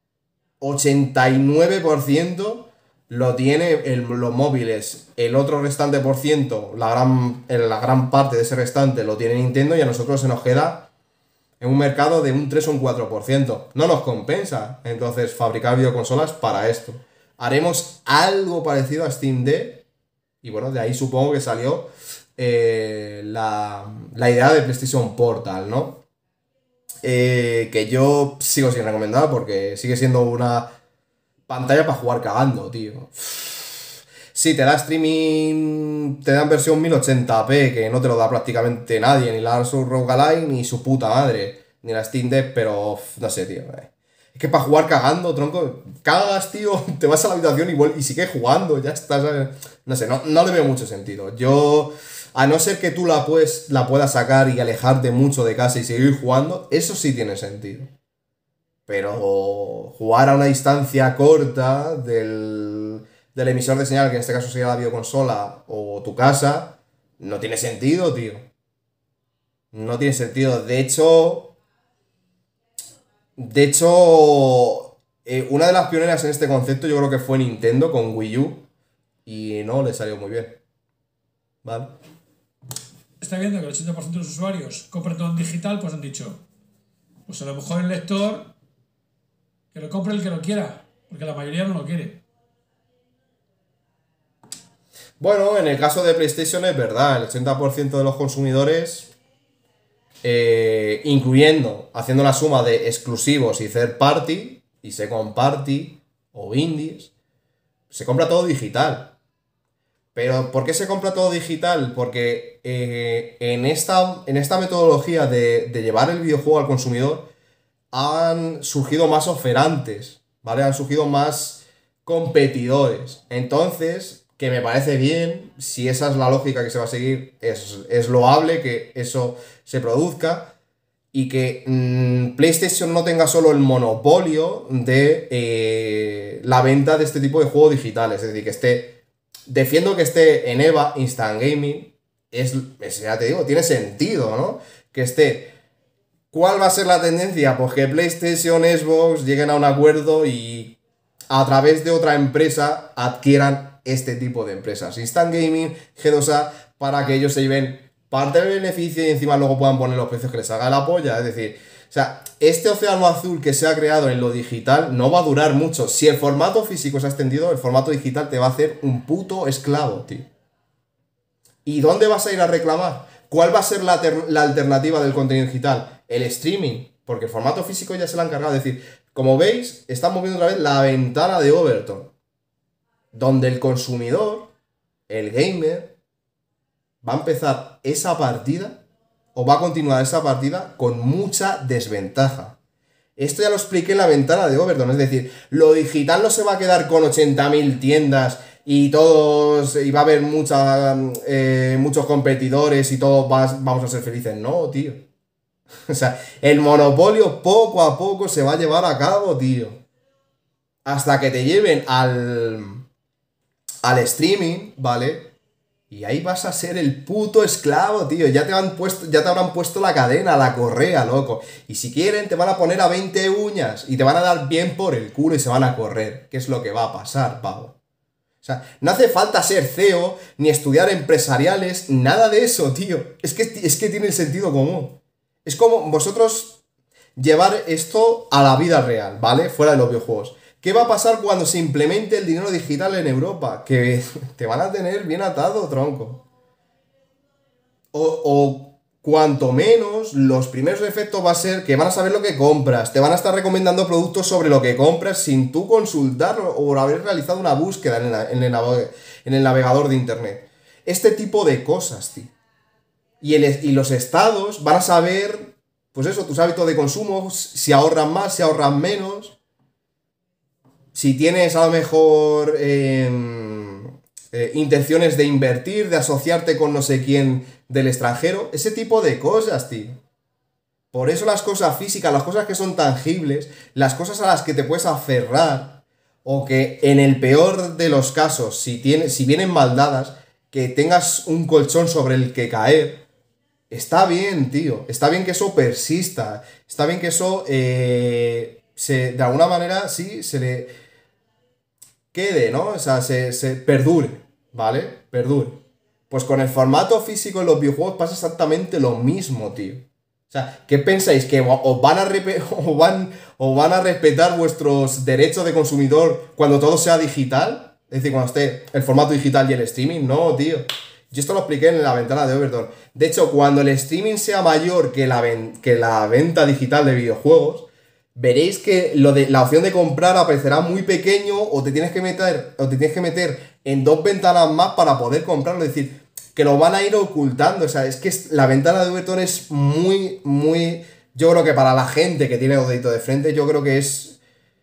89% lo tiene los móviles. El otro restante por ciento, la gran parte de ese restante lo tiene Nintendo y a nosotros se nos queda en un mercado de un 3 o un 4%. No nos compensa, entonces, fabricar videoconsolas para esto. Haremos algo parecido a Steam Deck y bueno, de ahí supongo que salió la idea de PlayStation Portal, ¿no? Que yo sigo sin recomendar porque sigue siendo una pantalla para jugar cagando, tío. Sí, te da streaming, te da en versión 1080p, que no te lo da prácticamente nadie, ni la Asus ROG Ally, ni su puta madre, ni la Steam Deck, pero no sé, tío. Es que para jugar cagando, tronco, cagas, tío, te vas a la habitación y sigues jugando, ya estás, ¿sabes? No sé, no le veo mucho sentido. Yo, a no ser que tú la puedas sacar y alejarte mucho de casa y seguir jugando, eso sí tiene sentido. Pero jugar a una distancia corta del emisor de señal, que en este caso sería la videoconsola o tu casa, no tiene sentido, tío. No tiene sentido. Una de las pioneras en este concepto yo creo que fue Nintendo con Wii U y no le salió muy bien. ¿Vale? está viendo que el 80% de los usuarios compran todo en digital, pues han dicho, pues a lo mejor el lector que lo compre el que lo quiera, porque la mayoría no lo quiere. Bueno, en el caso de PlayStation es verdad, el 80% de los consumidores, incluyendo, haciendo la suma de exclusivos y third party, y second party, o indies, se compra todo digital. Pero ¿por qué se compra todo digital? Porque en esta metodología de llevar el videojuego al consumidor han surgido más oferantes, ¿vale? Han surgido más competidores. Entonces, que me parece bien, si esa es la lógica que se va a seguir, es loable que eso se produzca y que PlayStation no tenga solo el monopolio de la venta de este tipo de juegos digitales. Es decir, defiendo que esté en EVA, Instant Gaming, ya te digo, tiene sentido, ¿no? Que esté. ¿Cuál va a ser la tendencia? Pues que PlayStation, Xbox lleguen a un acuerdo y a través de otra empresa adquieran este tipo de empresas. Instant Gaming, G2A, para que ellos se lleven parte del beneficio y encima luego puedan poner los precios que les haga la polla. Es decir, o sea, este océano azul que se ha creado en lo digital no va a durar mucho. Si el formato físico se ha extendido, el formato digital te va a hacer un puto esclavo, tío. ¿Y dónde vas a ir a reclamar? ¿Cuál va a ser la alternativa del contenido digital? El streaming, porque el formato físico ya se lo han encargado. Es decir, como veis, estamos viendo otra vez la ventana de Overton, donde el consumidor, el gamer, va a empezar esa partida o va a continuar esa partida con mucha desventaja. Esto ya lo expliqué en la ventana de Overdone, es decir, lo digital no se va a quedar con 80.000 tiendas y todos, y va a haber muchos competidores y todos vamos a ser felices. No, tío. O sea, el monopolio poco a poco se va a llevar a cabo, tío. Hasta que te lleven al streaming, ¿vale? Y ahí vas a ser el puto esclavo, tío. Ya te habrán puesto la cadena, la correa, loco. Y si quieren, te van a poner a 20 uñas y te van a dar bien por el culo y se van a correr. ¿Qué es lo que va a pasar, pavo? O sea, no hace falta ser CEO, ni estudiar empresariales, nada de eso, tío. Es que tiene el sentido común. Es como vosotros llevar esto a la vida real, ¿vale? Fuera de los videojuegos. ¿Qué va a pasar cuando se implemente el dinero digital en Europa? Que te van a tener bien atado, tronco. O cuanto menos, los primeros efectos va a ser que van a saber lo que compras, te van a estar recomendando productos sobre lo que compras sin tú consultarlo o haber realizado una búsqueda en el navegador de internet. Este tipo de cosas, tío. Y los estados van a saber, pues eso, tus hábitos de consumo, si ahorran más, si ahorran menos. Si tienes a lo mejor intenciones de invertir, de asociarte con no sé quién del extranjero, ese tipo de cosas, tío. Por eso las cosas físicas, las cosas que son tangibles, las cosas a las que te puedes aferrar, o que en el peor de los casos, si vienen mal dadas, que tengas un colchón sobre el que caer, está bien, tío. Está bien que eso persista. Está bien que eso de alguna manera sí se le quede, ¿no? O sea, se perdure, ¿vale? Perdure. Pues con el formato físico en los videojuegos pasa exactamente lo mismo, tío. O sea, ¿qué pensáis? ¿Que os van a respetar vuestros derechos de consumidor cuando todo sea digital? Es decir, cuando esté el formato digital y el streaming. No, tío. Yo esto lo expliqué en la ventana de Overdone. De hecho, cuando el streaming sea mayor que la venta digital de videojuegos, veréis que la opción de comprar aparecerá muy pequeño o te tienes que meter en dos ventanas más para poder comprarlo. Es decir, que lo van a ir ocultando. O sea, es que la ventana de Overton es muy, muy... Yo creo que para la gente que tiene los deditos de frente, yo creo que es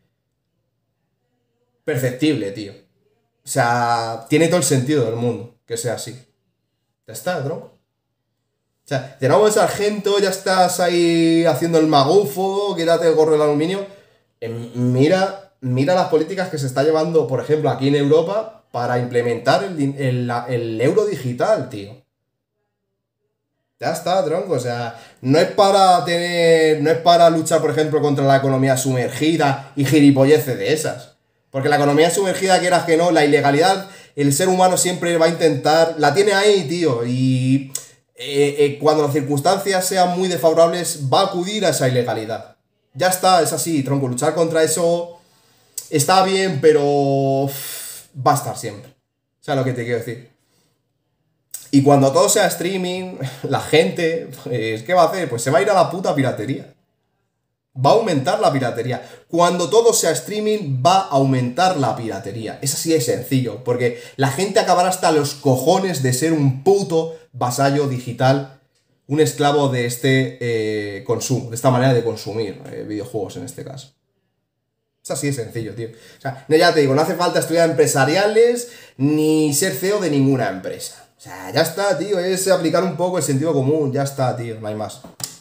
perceptible, tío. O sea, tiene todo el sentido del mundo que sea así. Ya está, ¿no? O sea, de nuevo el sargento, ya estás ahí haciendo el magufo, quítate el gorro de aluminio. Mira las políticas que se está llevando, por ejemplo, aquí en Europa para implementar el euro digital, tío. Ya está, tronco. O sea, no es para luchar, por ejemplo, contra la economía sumergida y gilipolleces de esas. Porque la economía sumergida, quieras que no, la ilegalidad, el ser humano siempre va a intentar, la tiene ahí, tío, y cuando las circunstancias sean muy desfavorables, va a acudir a esa ilegalidad. Ya está, es así, tronco, luchar contra eso está bien, pero va a estar siempre. ¿Sabes lo que te quiero decir? Y cuando todo sea streaming, la gente, pues, ¿qué va a hacer? Pues se va a ir a la puta piratería. Va a aumentar la piratería. Cuando todo sea streaming, va a aumentar la piratería. Es así de sencillo, porque la gente acabará hasta los cojones de ser un puto vasallo digital, un esclavo de este consumo, de esta manera de consumir videojuegos en este caso. Es así de sencillo, tío. O sea, ya te digo, no hace falta estudiar empresariales ni ser CEO de ninguna empresa. O sea, ya está, tío, es aplicar un poco el sentido común, ya está, tío, no hay más.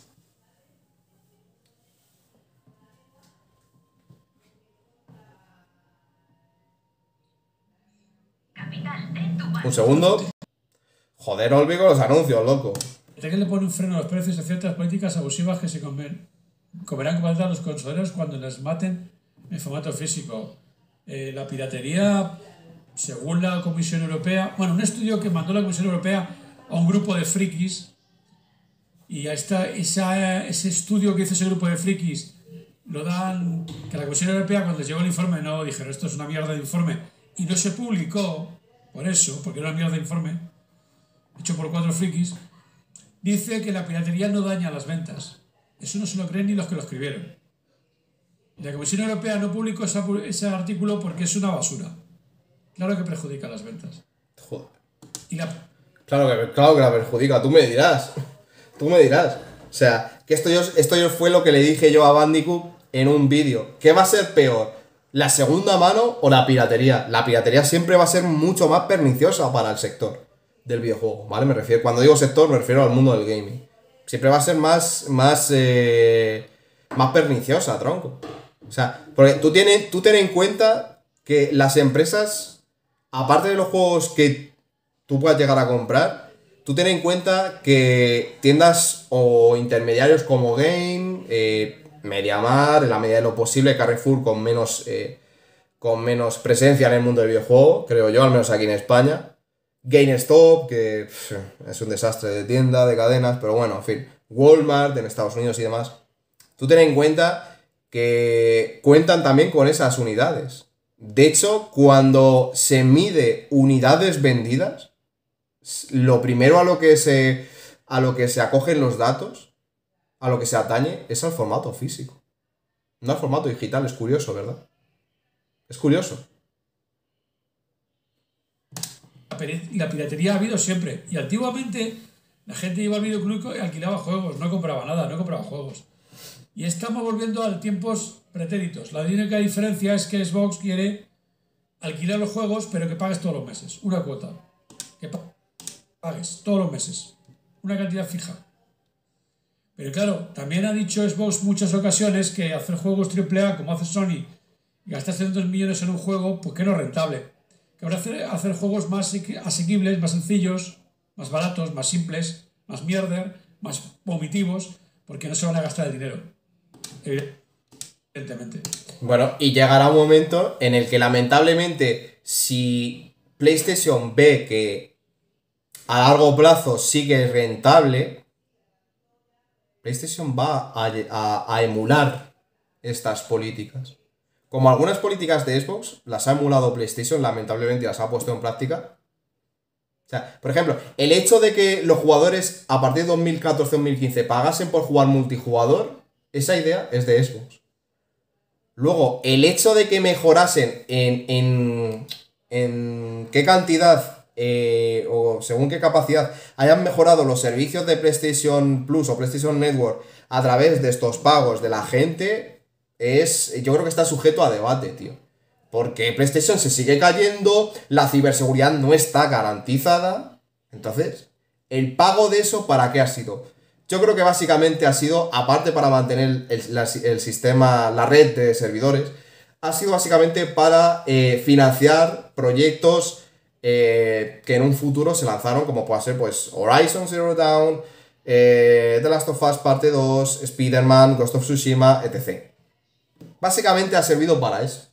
Un segundo. Joder, no olvido los anuncios, loco. ¿De qué le pone un freno a los precios de ciertas políticas abusivas que se comerán con a los consumidores cuando les maten en formato físico? La piratería, según la Comisión Europea, bueno, un estudio que mandó la Comisión Europea a un grupo de frikis, y ese estudio que hizo ese grupo de frikis lo dan, que la Comisión Europea cuando les llegó el informe no dijeron esto es una mierda de informe y no se publicó por eso, porque era una mierda de informe hecho por 4 frikis. Dice que la piratería no daña las ventas. Eso no se lo creen ni los que lo escribieron. La Comisión Europea no publicó ese artículo porque es una basura. Claro que perjudica las ventas. Joder. Y Claro que la perjudica, tú me dirás. Tú me dirás. O sea, que esto fue lo que le dije yo a Bandicoot en un vídeo. ¿Qué va a ser peor? ¿La segunda mano o la piratería? La piratería siempre va a ser mucho más perniciosa para el sector del videojuego, ¿vale? Cuando digo sector me refiero al mundo del gaming. Siempre va a ser más perniciosa, tronco. O sea, porque tú ten en cuenta que las empresas, aparte de los juegos que tú puedas llegar a comprar, tú ten en cuenta que tiendas o intermediarios como Game, MediaMarkt, en la medida de lo posible, Carrefour con menos presencia en el mundo del videojuego, creo yo, al menos aquí en España. GameStop, que es un desastre de tienda, de cadenas, pero bueno, en fin. Walmart en Estados Unidos y demás. Tú ten en cuenta que cuentan también con esas unidades. De hecho, cuando se mide unidades vendidas, lo primero a lo que se acogen los datos, a lo que se atañe, es al formato físico. No al formato digital, es curioso, ¿verdad? Es curioso. La piratería ha habido siempre. Y antiguamente la gente iba al videoclub y alquilaba juegos, no compraba nada, no compraba juegos. Y estamos volviendo a tiempos pretéritos. La única diferencia es que Xbox quiere alquilar los juegos, pero que pagues todos los meses. Una cuota. Que pagues todos los meses. Una cantidad fija. Pero claro, también ha dicho Xbox muchas ocasiones que hacer juegos AAA como hace Sony y gastar 700 millones en un juego, pues que no es rentable. Que ahora hacer juegos más asequibles, más sencillos, más baratos, más simples, más mierder, más vomitivos, porque no se van a gastar el dinero. Evidentemente. Bueno, y llegará un momento en el que lamentablemente, si PlayStation ve que a largo plazo sí que es rentable, PlayStation va a emular estas políticas. Como algunas políticas de Xbox las ha emulado PlayStation, lamentablemente las ha puesto en práctica. O sea, por ejemplo, el hecho de que los jugadores a partir de 2014-2015 pagasen por jugar multijugador, esa idea es de Xbox. Luego, el hecho de que mejorasen en qué cantidad o según qué capacidad hayan mejorado los servicios de PlayStation Plus o PlayStation Network a través de estos pagos de la gente, yo creo que está sujeto a debate, tío. Porque PlayStation se sigue cayendo, la ciberseguridad no está garantizada. Entonces, ¿el pago de eso para qué ha sido? Yo creo que básicamente ha sido, aparte para mantener el sistema, la red de servidores, ha sido básicamente para financiar proyectos que en un futuro se lanzaron, como puede ser pues Horizon Zero Dawn, The Last of Us Parte 2, Spider-Man, Ghost of Tsushima, etc. Básicamente ha servido para eso.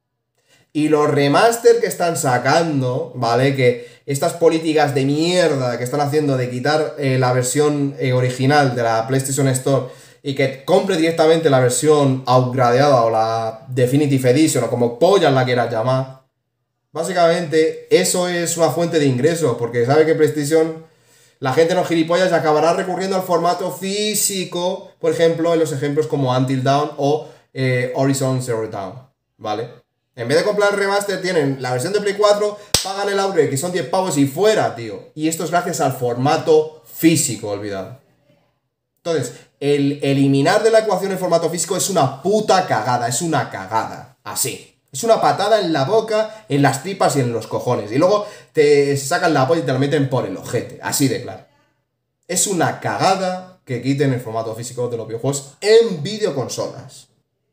Y los remaster que están sacando, ¿vale? Que estas políticas de mierda que están haciendo de quitar la versión original de la PlayStation Store y que compre directamente la versión upgradeada o la Definitive Edition o como pollas la quieras llamar, básicamente eso es una fuente de ingresos, porque sabe que PlayStation, la gente no gilipollas y acabará recurriendo al formato físico, por ejemplo, en los ejemplos como Until Dawn o Horizon Zero Dawn, ¿vale? En vez de comprar el remaster, tienen la versión de Play 4, pagan el upgrade, que son 10 pavos y fuera, tío. Y esto es gracias al formato físico, olvidado. Entonces, el eliminar de la ecuación el formato físico es una puta cagada, es una cagada. Así. Es una patada en la boca, en las tripas y en los cojones. Y luego te sacan la polla y te la meten por el ojete. Así de claro. Es una cagada que quiten el formato físico de los videojuegos en videoconsolas.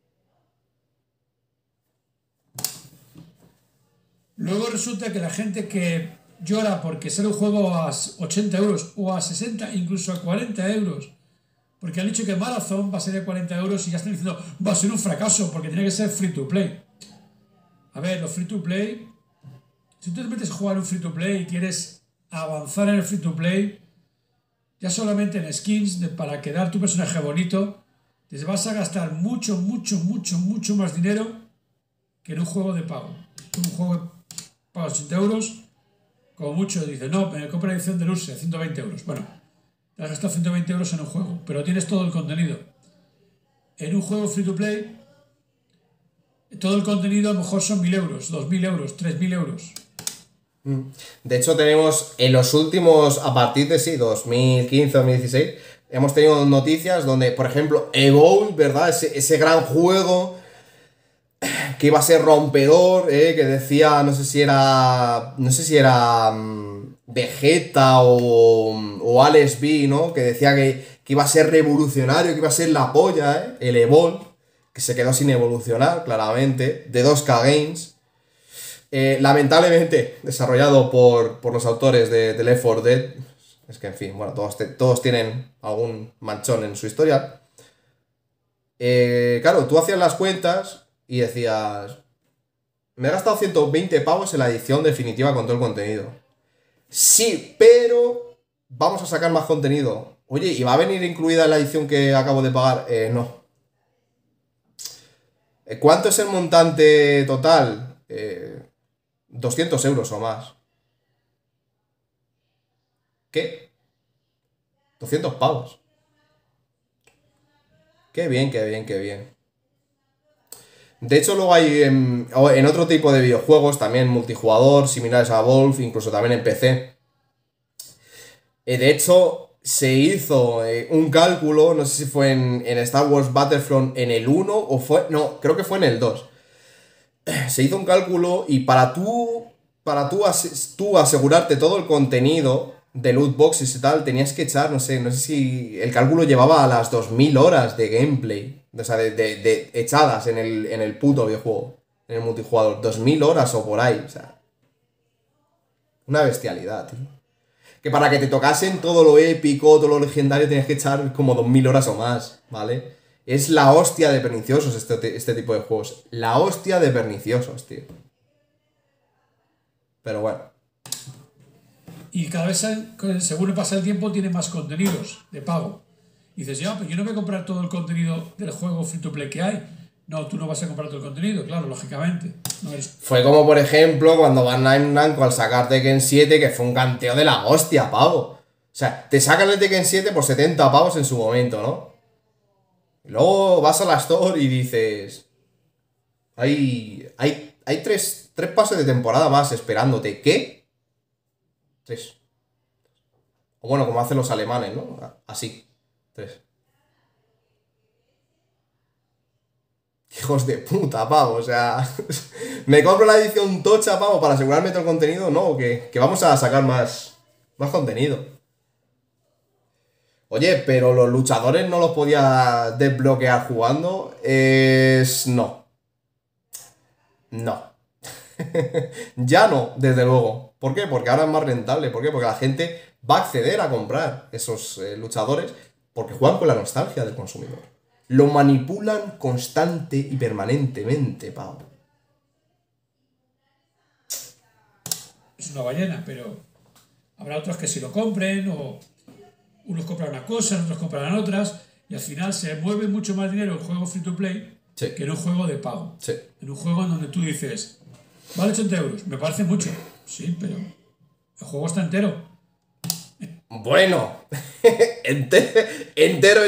Luego resulta que la gente que llora porque sale un juego a 80 euros o a 60, incluso a 40 euros, porque han dicho que Marathon va a ser de 40 euros y ya están diciendo va a ser un fracaso porque tiene que ser free to play. A ver, los free to play, si tú te metes a jugar un free to play y quieres avanzar en el free to play, ya solamente en skins para quedar tu personaje bonito, te vas a gastar mucho más dinero que en un juego de pago. Un juego de paga 80 euros, como mucho dice, no, me compro la edición de luxe, 120 euros. Bueno, te has gastado 120 euros en un juego, pero tienes todo el contenido. En un juego free to play, todo el contenido a lo mejor son 1.000 euros, 2.000 euros, 3.000 euros. De hecho, tenemos en los últimos, a partir de 2015, 2016, hemos tenido noticias donde, por ejemplo, Evolve, ¿verdad? Ese gran juego que iba a ser rompedor, que decía, no sé si era Vegeta o Alex B, ¿no? Que decía que iba a ser revolucionario, que iba a ser la polla, el Evolve, que se quedó sin evolucionar, claramente, de 2K Games. Lamentablemente, desarrollado por los autores de Left 4 Dead. Es que, en fin, bueno, todos tienen algún manchón en su historia. Claro, tú hacías las cuentas y decías, me he gastado 120 pavos en la edición definitiva con todo el contenido. Sí, pero vamos a sacar más contenido. Oye, ¿y va a venir incluida en la edición que acabo de pagar? No. ¿Cuánto es el montante total? 200 euros o más. ¿Qué? 200 pavos. Qué bien, qué bien, qué bien. De hecho, luego hay en otro tipo de videojuegos, también multijugador, similares a Wolf, incluso también en PC. De hecho, se hizo un cálculo, no sé si fue en Star Wars Battlefront en el uno o fue... No, creo que fue en el 2. Se hizo un cálculo y tú asegurarte todo el contenido de loot boxes y tal, tenías que echar, no sé si el cálculo llevaba a las 2000 horas de gameplay, o sea, de echadas en el puto videojuego, en el multijugador, 2000 horas o por ahí, o sea, una bestialidad, tío. Que para que te tocasen todo lo épico, todo lo legendario, tenías que echar como 2000 horas o más, ¿vale? Es la hostia de perniciosos este tipo de juegos. La hostia de perniciosos, tío. Pero bueno. Y cada vez, según pasa el tiempo, tiene más contenidos de pago. Y dices, ya, pero yo no voy a comprar todo el contenido del juego free to play que hay. No, tú no vas a comprar todo el contenido, claro, lógicamente. No eres... Fue como, por ejemplo, cuando Bandai Namco al sacar Tekken 7, que fue un canteo de la hostia, pavo. O sea, te sacan el Tekken 7 por 70 pavos en su momento, ¿no? Y luego vas a la store y dices... Hay tres pases de temporada más esperándote. ¿Qué? Tres. O bueno, como hacen los alemanes, ¿no? Así. Tres. Hijos de puta, pavo. O sea, ¿me compro la edición tocha, pavo, para asegurarme todo el contenido? No, que vamos a sacar más contenido. Oye, pero los luchadores no los podía desbloquear jugando. No. No. Ya no, desde luego. ¿Por qué? Porque ahora es más rentable. ¿Por qué? Porque la gente va a acceder a comprar esos luchadores porque juegan con la nostalgia del consumidor. Lo manipulan constante y permanentemente, pavo. Es una ballena, pero habrá otros que sí lo compren, o unos compran una cosa, otros compran otras, y al final se mueve mucho más dinero en un juego free to play Sí. que en un juego de pago. Sí. En un juego en donde tú dices, vale 80 euros, me parece mucho. Sí, pero el juego está entero. Bueno, entero.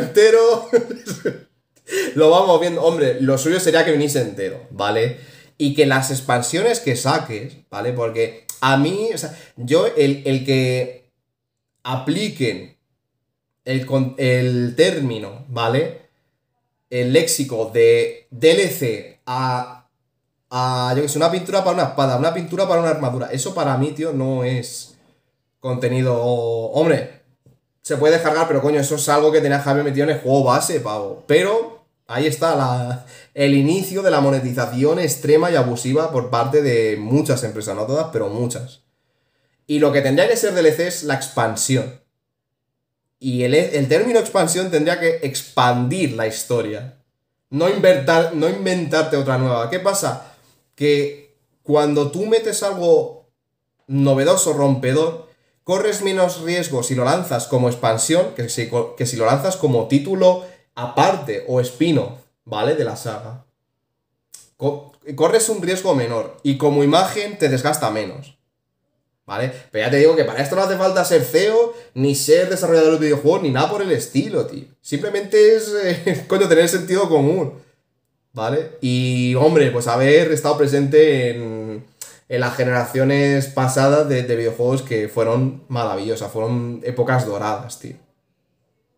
Lo vamos viendo. Hombre, lo suyo sería que viniese entero, ¿vale? Y que las expansiones que saques, ¿vale? Porque a mí, o sea, yo el que apliquen el término, ¿vale? El léxico de DLC yo que sé, una pintura para una espada, una pintura para una armadura. Eso para mí, tío, no es contenido. Hombre, se puede descargar, pero coño, eso es algo que tenía Javier metido en el juego base, pavo. Pero ahí está el inicio de la monetización extrema y abusiva por parte de muchas empresas, no todas, pero muchas. Y lo que tendría que ser DLC es la expansión. Y el término expansión tendría que expandir la historia. No inventarte otra nueva. ¿Qué pasa? Que cuando tú metes algo novedoso, rompedor, corres menos riesgo si lo lanzas como expansión que si lo lanzas como título aparte o spin-off, ¿vale? De la saga. Corres un riesgo menor y como imagen te desgasta menos, ¿vale? Pero ya te digo que para esto no hace falta ser CEO, ni ser desarrollador de videojuegos, ni nada por el estilo, tío. Simplemente es, coño, tener sentido común, ¿vale? Y, hombre, pues haber estado presente en las generaciones pasadas de videojuegos que fueron maravillosas, fueron épocas doradas, tío.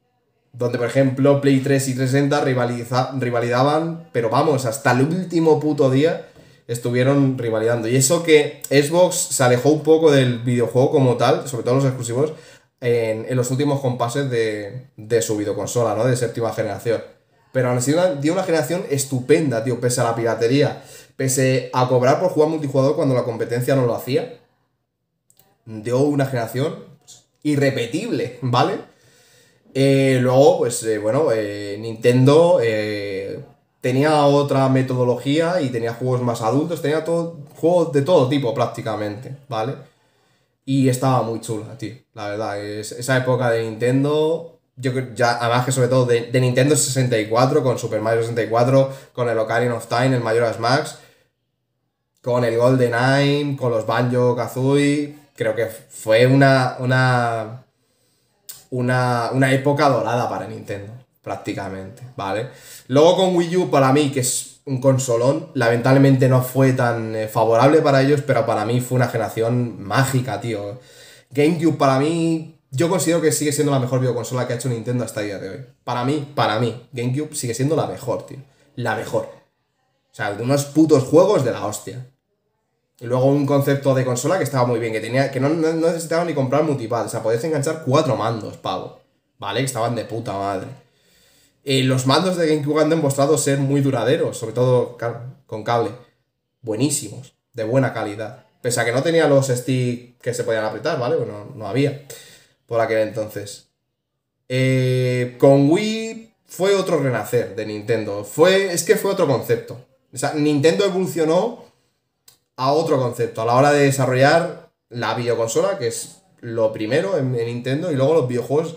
Donde, por ejemplo, Play 3 y 360 rivalizaban, pero vamos, hasta el último puto día estuvieron rivalidando. Y eso que Xbox se alejó un poco del videojuego como tal, sobre todo los exclusivos, en los últimos compases de su videoconsola, ¿no? De séptima generación. Pero aún así dio una generación estupenda, tío, pese a la piratería, pese a cobrar por jugar multijugador cuando la competencia no lo hacía. Dio una generación pues, irrepetible, ¿vale? Luego, pues bueno, Nintendo tenía otra metodología y tenía juegos más adultos, tenía juegos de todo tipo prácticamente, ¿vale? Y estaba muy chula, tío, la verdad. Esa época de Nintendo, yo creo, ya, además que sobre todo de Nintendo 64, con Super Mario 64, con el Ocarina of Time, el Majora's Mask, con el GoldenEye, con los Banjo-Kazooie, creo que fue una época dorada para Nintendo, prácticamente, ¿vale? Luego con Wii U, para mí, que es un consolón, lamentablemente no fue tan favorable para ellos, pero para mí fue una generación mágica, tío. GameCube, para mí, yo considero que sigue siendo la mejor videoconsola que ha hecho Nintendo hasta el día de hoy. Para mí, GameCube sigue siendo la mejor, tío. La mejor. O sea, de unos putos juegos de la hostia. Y luego un concepto de consola que estaba muy bien, que no necesitaba ni comprar multipad, o sea, podías enganchar 4 mandos, pavo, ¿vale? Que estaban de puta madre. Los mandos de GameCube han demostrado ser muy duraderos, sobre todo con cable. Buenísimos, de buena calidad. Pese a que no tenía los sticks que se podían apretar, ¿vale? Bueno, no había por aquel entonces. Con Wii fue otro renacer de Nintendo. Es que fue otro concepto. O sea, Nintendo evolucionó a otro concepto a la hora de desarrollar la videoconsola, que es lo primero en Nintendo, y luego los videojuegos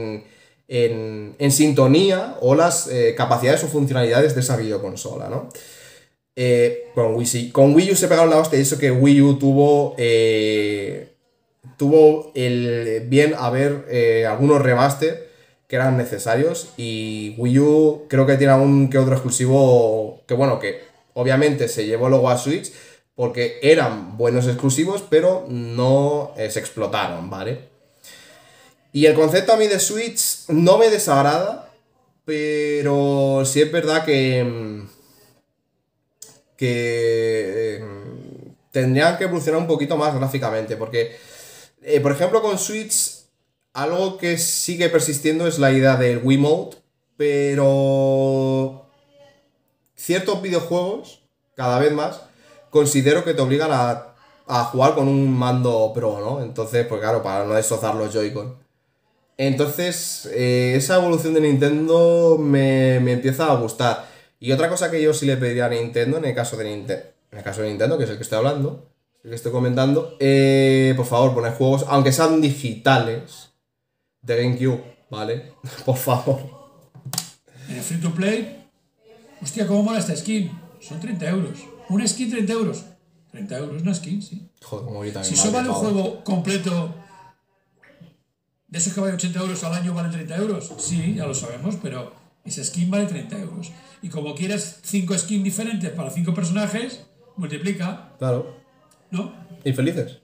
en sintonía o las capacidades o funcionalidades de esa videoconsola, ¿no? Con Wii U se pegaron la hostia y eso que Wii U tuvo el bien haber algunos remaster que eran necesarios y Wii U creo que tiene algún que otro exclusivo que bueno, que obviamente se llevó luego a Switch porque eran buenos exclusivos pero no se explotaron, ¿vale? Y el concepto a mí de Switch no me desagrada, pero sí es verdad que tendrían que evolucionar un poquito más gráficamente porque por ejemplo, con Switch, algo que sigue persistiendo es la idea del Wiimote, pero ciertos videojuegos, cada vez más, considero que te obligan a jugar con un mando pro, ¿no? Entonces, pues claro, para no destrozar los Joy-Con. Entonces, esa evolución de Nintendo me empieza a gustar. Y otra cosa que yo sí le pediría a Nintendo, en el caso de Nintendo, que es el que estoy hablando, el que estoy comentando, por favor, poner juegos, aunque sean digitales, de GameCube, ¿vale? Por favor. En el free to play, hostia, ¿cómo mola esta skin? Son 30 euros. Una skin, 30 euros. 30 euros una skin, sí. Joder, como ahorita. Si eso vale un juego completo, de esos que vale 80 euros al año, vale 30 euros. Sí, ya lo sabemos, pero esa skin vale 30 euros. Y como quieres 5 skins diferentes para 5 personajes, multiplica. Claro. ¿No? Infelices.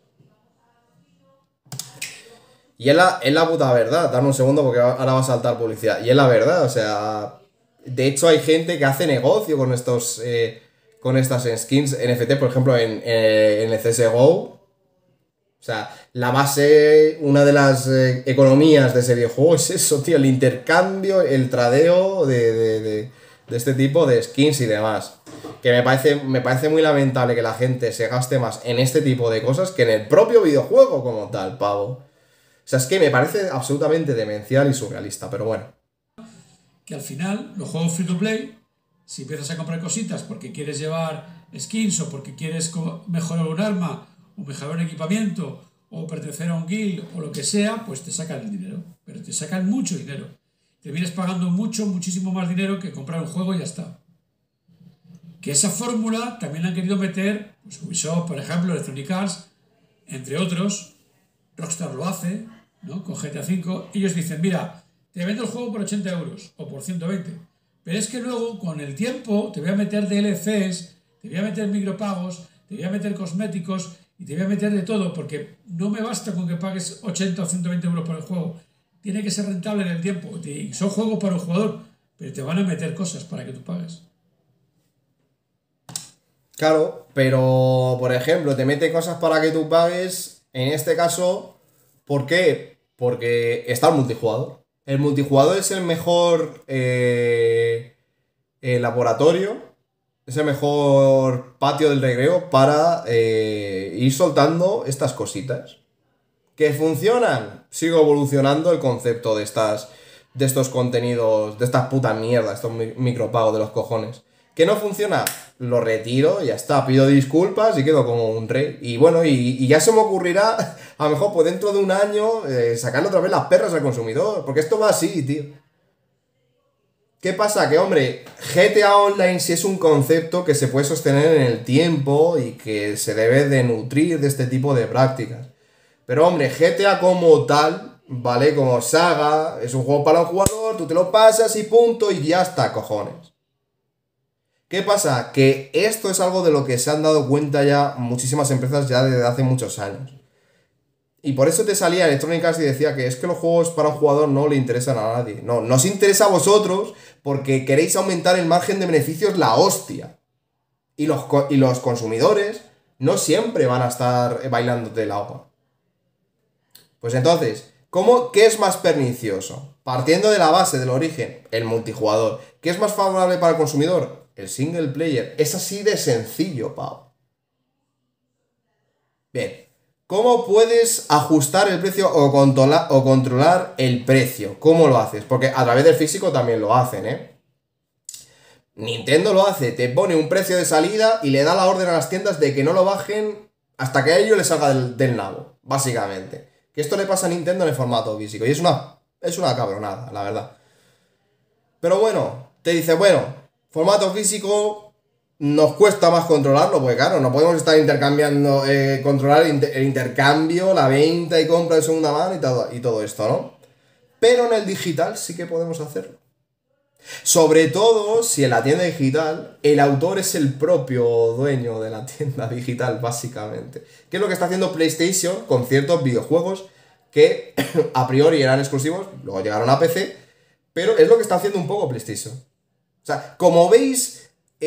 Y es la puta verdad. Dame un segundo porque ahora va a saltar publicidad. Y es la verdad, o sea. De hecho, hay gente que hace negocio con estos. Con estas skins NFT, por ejemplo, en el CSGO. O sea, la base, una de las economías de ese videojuego es eso, tío. El intercambio, el tradeo de este tipo de skins y demás. Que me parece muy lamentable que la gente se gaste más en este tipo de cosas que en el propio videojuego como tal, pavo. O sea, es que me parece absolutamente demencial y surrealista, pero bueno. Que al final, los juegos free to play, si empiezas a comprar cositas porque quieres llevar skins o porque quieres mejorar un arma o mejorar un equipamiento o pertenecer a un guild o lo que sea, pues te sacan el dinero. Pero te sacan mucho dinero. Te vienes pagando muchísimo más dinero que comprar un juego y ya está. Que esa fórmula también la han querido meter, pues Ubisoft, por ejemplo, Electronic Arts, entre otros. Rockstar lo hace, ¿no? Con GTA V. Ellos dicen, mira, te vendo el juego por 80 euros o por 120. Pero es que luego, con el tiempo, te voy a meter DLCs, te voy a meter micropagos, te voy a meter cosméticos y te voy a meter de todo, porque no me basta con que pagues 80 o 120 euros por el juego. tiene que ser rentable en el tiempo. Y son juegos para un jugador, pero te van a meter cosas para que tú pagues. Claro, pero por ejemplo, te mete cosas para que tú pagues. En este caso, ¿por qué? Porque está el multijugador. El multijugador es el mejor laboratorio, es el mejor patio del recreo para ir soltando estas cositas. ¿Que funcionan? Sigo evolucionando el concepto de estos contenidos, de estas putas mierdas, estos micropagos de los cojones. ¿Que no funciona? Lo retiro, ya está, pido disculpas y quedo como un rey. Y bueno, y ya se me ocurrirá, a lo mejor pues dentro de un año, sacarle otra vez las perras al consumidor. Porque esto va así, tío. ¿Qué pasa? Que, hombre, GTA Online sí es un concepto que se puede sostener en el tiempo y que se debe de nutrir de este tipo de prácticas. Pero, hombre, GTA como tal, ¿vale? Como saga, es un juego para un jugador, tú te lo pasas y punto, y ya está, cojones. ¿Qué pasa? Que esto es algo de lo que se han dado cuenta ya muchísimas empresas ya desde hace muchos años. Y por eso te salía Electronic Arts y decía que es que los juegos para un jugador no le interesan a nadie. No, no os interesa a vosotros porque queréis aumentar el margen de beneficios la hostia. Y los consumidores no siempre van a estar bailándote el agua. Pues entonces, ¿qué es más pernicioso? Partiendo de la base, del origen, el multijugador. ¿Qué es más favorable para el consumidor? El single player. Es así de sencillo, pavo. Bien. ¿Cómo puedes ajustar el precio o controlar el precio? ¿Cómo lo haces? Porque a través del físico también lo hacen, ¿eh? Nintendo lo hace, te pone un precio de salida y le da la orden a las tiendas de que no lo bajen hasta que a ellos les salga del nabo, básicamente. Que esto le pasa a Nintendo en el formato físico y es una cabronada, la verdad. Pero bueno, te dice, bueno, formato físico nos cuesta más controlarlo, porque claro, no podemos estar intercambiando, controlar el intercambio, la venta y compra de segunda mano y todo esto, ¿no? Pero en el digital sí que podemos hacerlo. Sobre todo si en la tienda digital el autor es el propio dueño de la tienda digital, básicamente. ¿Qué es lo que está haciendo PlayStation con ciertos videojuegos que a priori eran exclusivos, luego llegaron a PC, pero es lo que está haciendo un poco PlayStation? O sea, como veis,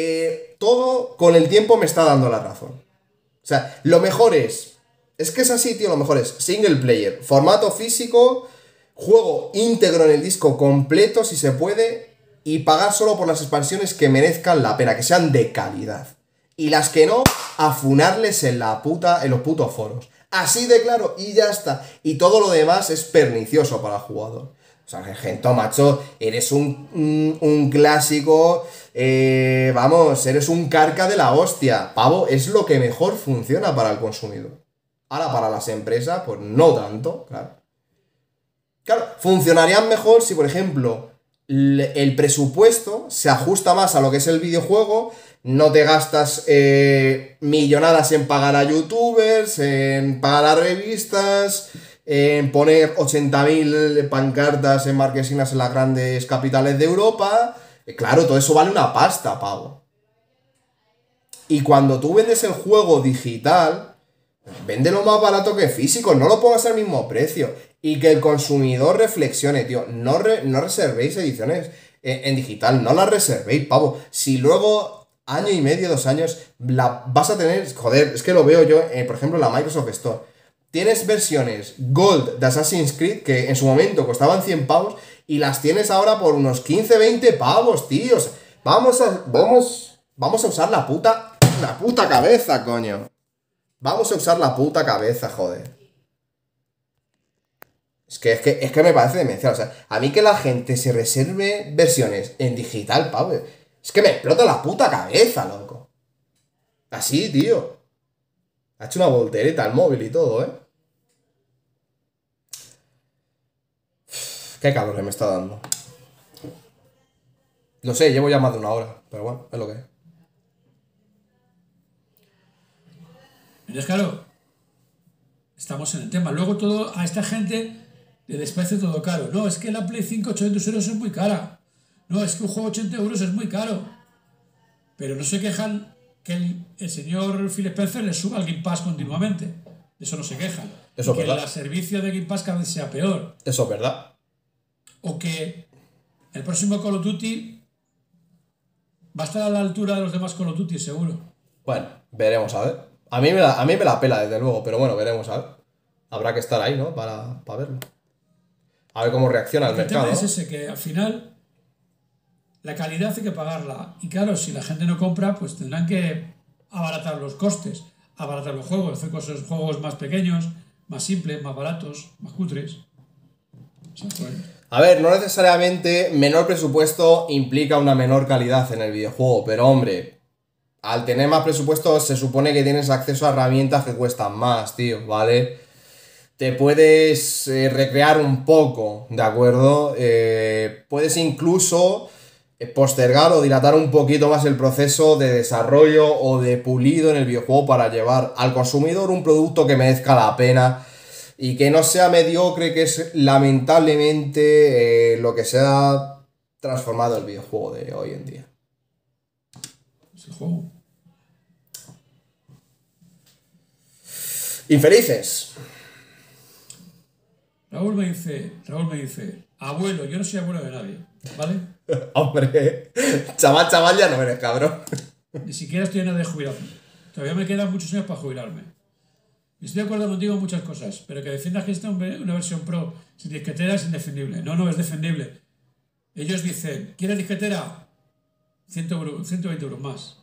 todo con el tiempo me está dando la razón. O sea, lo mejor es que es así, tío, lo mejor es single player, formato físico, juego íntegro en el disco completo si se puede, y pagar solo por las expansiones que merezcan la pena, que sean de calidad. Y las que no, afunarles en los putos foros. Así de claro, y ya está. Y todo lo demás es pernicioso para el jugador. O sea, Gento, macho, eres un clásico, vamos, eres un carca de la hostia. Pavo, es lo que mejor funciona para el consumidor. Ahora, para las empresas, pues no tanto, claro. Claro, funcionarían mejor si, por ejemplo, el presupuesto se ajusta más a lo que es el videojuego, no te gastas millonadas en pagar a youtubers, en pagar a revistas, en poner 80.000 pancartas en marquesinas en las grandes capitales de Europa. Claro, todo eso vale una pasta, pavo. Y cuando tú vendes el juego digital, véndelo más barato que físico, no lo pongas al mismo precio. Y que el consumidor reflexione, tío. No reservéis ediciones en digital, no las reservéis, pavo. Si luego, año y medio, 2 años, vas a tener... Joder, es que lo veo yo, por ejemplo, en la Microsoft Store. Tienes versiones Gold de Assassin's Creed que en su momento costaban 100 pavos y las tienes ahora por unos 15, 20 pavos, tíos. Vamos a usar la puta cabeza, coño. Vamos a usar la puta cabeza, joder. Es que me parece demencial. O sea, a mí que la gente se reserve versiones en digital, pavo, es que me explota la puta cabeza, loco. Así, tío. Ha hecho una voltereta al móvil y todo, ¿eh? Qué calor me está dando. Lo sé, llevo ya más de 1 hora, pero bueno, es lo que es. Entonces, claro, estamos en el tema. Luego a esta gente le desparece todo caro. No, es que la Play 5 800 euros es muy cara. No, es que un juego 80 euros es muy caro. Pero no se quejan que el señor Phil Spencer le suba al Game Pass continuamente. De eso no se quejan. Eso es que verdad. el servicio de Game Pass cada vez sea peor. Eso es verdad. o que el próximo Call of Duty va a estar a la altura de los demás Call of Duty, seguro. Bueno, veremos a ver. A mí me la pela, desde luego, pero bueno, veremos a ver. Habrá que estar ahí, ¿no? Para verlo. A ver cómo reacciona el mercado. El tema es ese, que al final la calidad hay que pagarla. Y claro, si la gente no compra, pues tendrán que abaratar los costes, abaratar los juegos, hacer juegos más pequeños, más simples, más baratos, más cutres. A ver, no necesariamente menor presupuesto implica una menor calidad en el videojuego, pero hombre, al tener más presupuesto se supone que tienes acceso a herramientas que cuestan más, tío, ¿vale? Te puedes recrear un poco, ¿de acuerdo? Puedes incluso postergar o dilatar un poquito más el proceso de desarrollo o de pulido en el videojuego para llevar al consumidor un producto que merezca la pena y que no sea mediocre, que es lamentablemente lo que se ha transformado el videojuego de hoy en día. Es el juego. Infelices. Raúl me dice, abuelo, yo no soy abuelo de nadie, ¿vale? Hombre, chaval, ya no eres, cabrón. Ni siquiera estoy en edad de jubilación. Todavía me quedan muchos años para jubilarme. Estoy de acuerdo contigo en muchas cosas, pero que defiendas que esta una versión Pro sin disquetera es indefendible. No es defendible. Ellos dicen, ¿quieres disquetera? 120 euros más.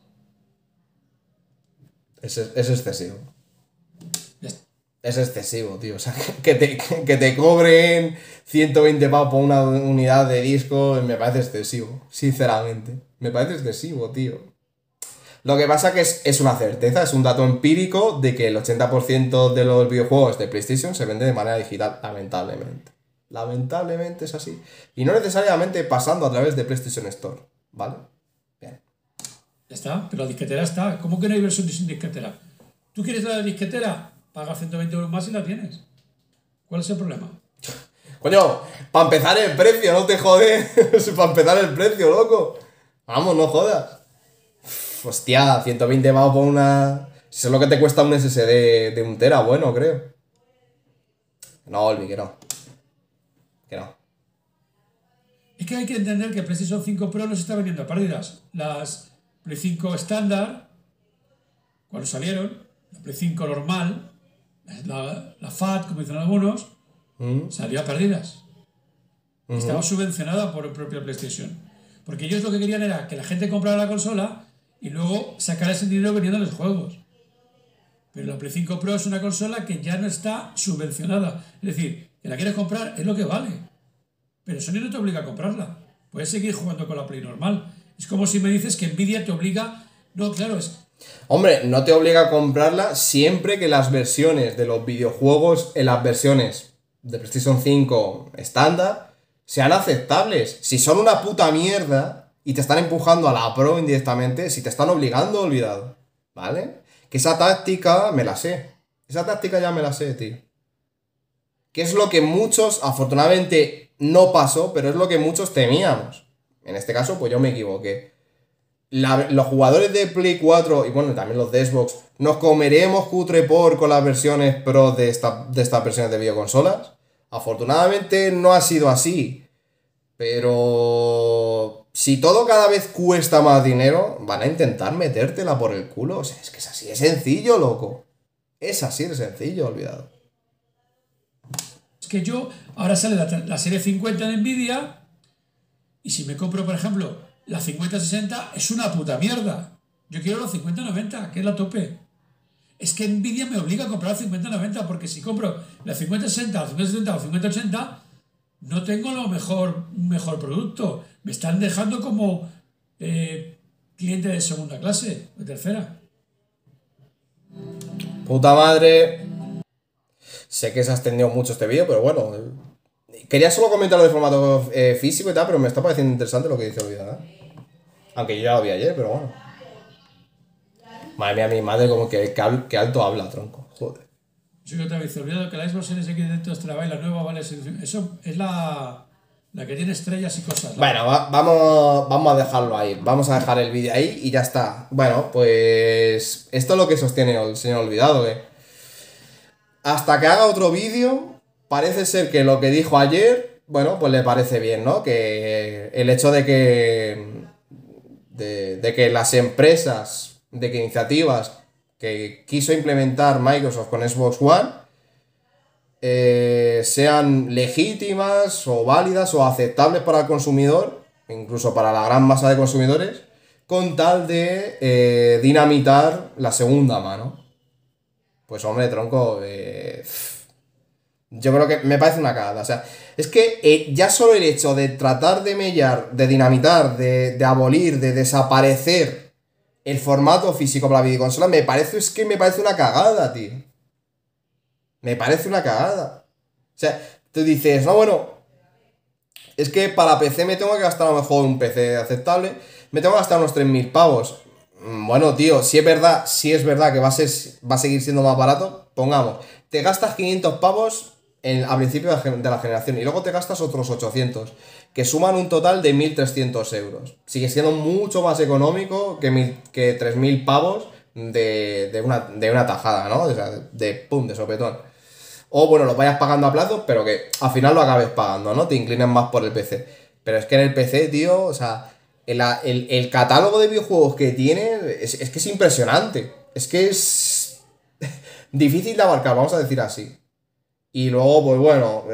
Es excesivo. Ya está. Es excesivo, tío. O sea, que te cobren 120 pavos por una unidad de disco me parece excesivo. Sinceramente. Me parece excesivo, tío. Lo que pasa que es una certeza, es un dato empírico de que el 80% de los videojuegos de PlayStation se venden de manera digital, lamentablemente. Lamentablemente es así. Y no necesariamente pasando a través de PlayStation Store, ¿vale? Bien. Ya está, pero la disquetera está. ¿Cómo que no hay versión sin disquetera? ¿Tú quieres la disquetera? Paga 120 euros más y la tienes. ¿Cuál es el problema? Coño, para empezar el precio, no te jodes. Para empezar el precio, loco. Vamos, no jodas. Hostia, 120 pavos por una... Eso es lo que te cuesta un SSD de 1 tera, bueno, creo. No, Olvi, que no. Que no. Es que hay que entender que PlayStation 5 Pro no se está vendiendo a pérdidas. Las Play 5 estándar, cuando salieron, la Play 5 normal, la FAT, como dicen algunos, salió a pérdidas. Estaba subvencionada por el propio PlayStation. Porque ellos lo que querían era que la gente comprara la consola y luego sacar ese dinero vendiéndoles juegos. Pero la Play 5 Pro es una consola que ya no está subvencionada. Es decir, que la quieres comprar es lo que vale. Pero Sony no te obliga a comprarla. Puedes seguir jugando con la Play normal. Es como si me dices que Nvidia te obliga... No, claro, es... Hombre, no te obliga a comprarla siempre que las versiones de los videojuegos en las versiones de PlayStation 5 estándar sean aceptables. Si son una puta mierda... y te están empujando a la Pro indirectamente, si te están obligando, olvidado, ¿vale? Que esa táctica me la sé. Esa táctica ya me la sé, tío. Que es lo que muchos, afortunadamente, no pasó, pero es lo que muchos temíamos. En este caso, pues yo me equivoqué. Los jugadores de Play 4, y bueno, también los de Xbox, ¿nos comeremos cutre con las versiones Pro de estas versiones de videoconsolas? Afortunadamente no ha sido así. Pero... si todo cada vez cuesta más dinero, van a intentar metértela por el culo. O sea, es que es así de sencillo, loco. Es así de sencillo, olvidado. Es que yo, ahora sale la serie 50 de Nvidia, y si me compro, por ejemplo, la 5060, es una puta mierda. Yo quiero la 5090, que es la tope. Es que Nvidia me obliga a comprar la 5090, porque si compro la 5060, la 5070 o la 5080... no tengo un mejor producto. Me están dejando como cliente de segunda clase, de tercera. Puta madre. Sé que se ha extendido mucho este vídeo, pero bueno. Quería solo comentarlo de formato físico y tal, pero me está pareciendo interesante lo que dice Olvidada. Aunque yo ya lo vi ayer, pero bueno. Madre mía, mi madre como que alto habla, tronco. Joder. Sí, otra vez, olvidado que la Xbox Series X de Terabyte, la nueva, vale, eso es la que tiene estrellas y cosas, ¿no? Bueno, vamos a dejarlo ahí. Vamos a dejar el vídeo ahí y ya está. Bueno, pues esto es lo que sostiene el señor Olvidado, hasta que haga otro vídeo, parece ser que lo que dijo ayer bueno, pues le parece bien, ¿no? Que el hecho de que, de que las empresas, de que iniciativas que quiso implementar Microsoft con Xbox One sean legítimas o válidas o aceptables para el consumidor, incluso para la gran masa de consumidores, con tal de dinamitar la segunda mano. Pues hombre, tronco, yo creo que me parece una cagada. O sea, es que ya solo el hecho de tratar de mellar, de dinamitar, de abolir, de desaparecer el formato físico para la videoconsola, me parece una cagada, tío. Me parece una cagada. O sea, tú dices, no, bueno, es que para PC me tengo que gastar a lo mejor un PC aceptable, me tengo que gastar unos 3.000 pavos. Bueno, tío, si es verdad que va a seguir siendo más barato, pongamos, te gastas 500 pavos a principio de la generación y luego te gastas otros 800, que suman un total de 1.300 euros. Sigue siendo mucho más económico que 3.000 pavos de una tajada, ¿no? O sea, de sopetón. O bueno, lo vayas pagando a plazo, pero que al final lo acabes pagando, ¿no? Te inclinas más por el PC. Pero es que en el PC, tío, o sea, el catálogo de videojuegos que tiene es que es impresionante. Es que es difícil de abarcar, vamos a decir así. Y luego, pues bueno,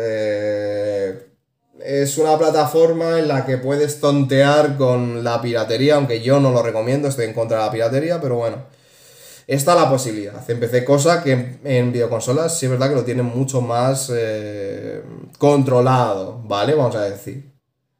es una plataforma en la que puedes tontear con la piratería, aunque yo no lo recomiendo, estoy en contra de la piratería, pero bueno. Está la posibilidad. Empecé cosa que en videoconsolas sí es verdad que lo tienen mucho más controlado, ¿vale? Vamos a decir.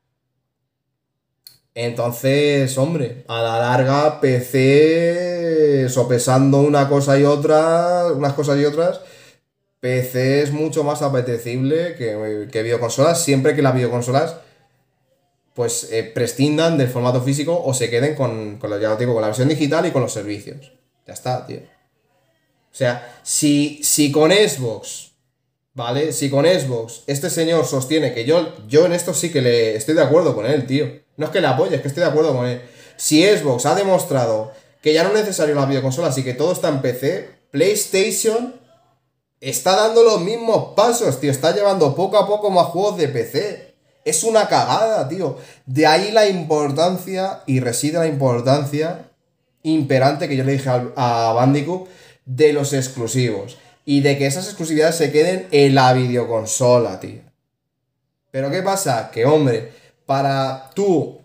Entonces, hombre, a la larga PC, sopesando una cosa y otra, unas cosas y otras, PC es mucho más apetecible que videoconsolas, siempre que las videoconsolas pues prescindan del formato físico o se queden ya lo digo, con la versión digital y con los servicios. Ya está, tío. O sea, si con Xbox, ¿vale? Si con Xbox este señor sostiene que yo en esto sí que le estoy de acuerdo con él, tío. No es que le apoye, es que estoy de acuerdo con él. Si Xbox ha demostrado que ya no es necesario las videoconsolas y que todo está en PC, PlayStation está dando los mismos pasos, tío. Está llevando poco a poco más juegos de PC. Es una cagada, tío. De ahí la importancia, y reside la importancia imperante que yo le dije a Bandicoot de los exclusivos. Y de que esas exclusividades se queden en la videoconsola, tío. Pero ¿qué pasa? Que, hombre, para tú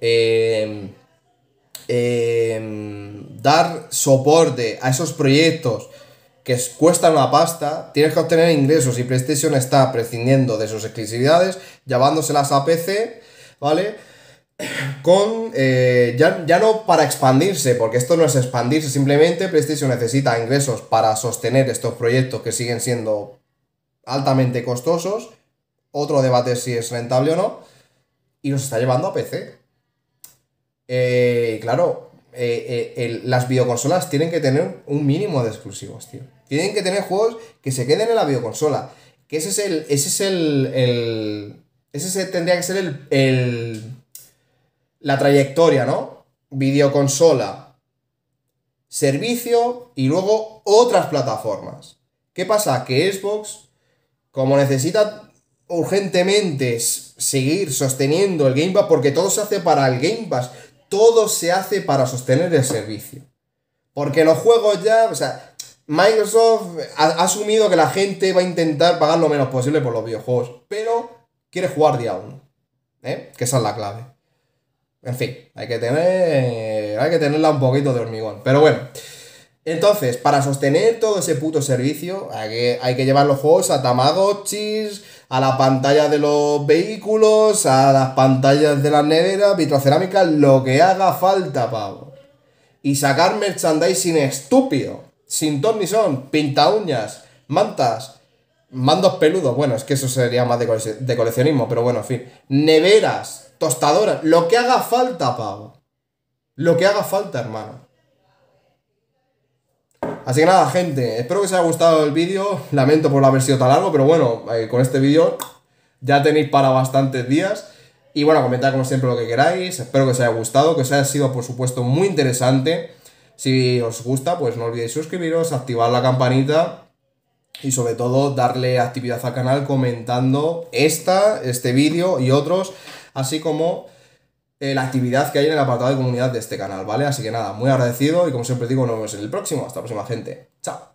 dar soporte a esos proyectos que cuestan una pasta, tienes que obtener ingresos y PlayStation está prescindiendo de sus exclusividades, llevándoselas a PC, ¿vale? Con ya no para expandirse, porque esto no es expandirse, simplemente PlayStation necesita ingresos para sostener estos proyectos que siguen siendo altamente costosos. Otro debate es si es rentable o no, y los está llevando a PC. Claro, las videoconsolas tienen que tener un mínimo de exclusivos, tío. Tienen que tener juegos que se queden en la videoconsola. Que ese tendría que ser la trayectoria, ¿no? Videoconsola, servicio y luego otras plataformas. ¿Qué pasa? Que Xbox, como necesita urgentemente seguir sosteniendo el Game Pass, porque todo se hace para el Game Pass, todo se hace para sostener el servicio. Porque los juegos ya, o sea, Microsoft ha asumido que la gente va a intentar pagar lo menos posible por los videojuegos, pero quiere jugar día uno, que esa es la clave. En fin, hay que tenerla un poquito de hormigón. Pero bueno, entonces, para sostener todo ese puto servicio, hay que llevar los juegos a Tamagotchis, a la pantalla de los vehículos, a las pantallas de las neveras, vitrocerámicas, lo que haga falta, pavo. Y sacar merchandising estúpido, sin ton ni son, pinta uñas, mantas, mandos peludos, bueno, es que eso sería más de coleccionismo, pero bueno, en fin, neveras, tostadoras, lo que haga falta, pavo. Lo que haga falta, hermano. Así que nada, gente, espero que os haya gustado el vídeo. Lamento por haber sido tan largo, pero bueno, con este vídeo ya tenéis para bastantes días. Y bueno, comentad como siempre lo que queráis. Espero que os haya gustado, que os haya sido por supuesto muy interesante. Si os gusta, pues no olvidéis suscribiros, activar la campanita y sobre todo darle actividad al canal comentando este vídeo y otros, así como la actividad que hay en el apartado de comunidad de este canal, ¿vale? Así que nada, muy agradecido y como siempre digo, nos vemos en el próximo. Hasta la próxima, gente. Chao.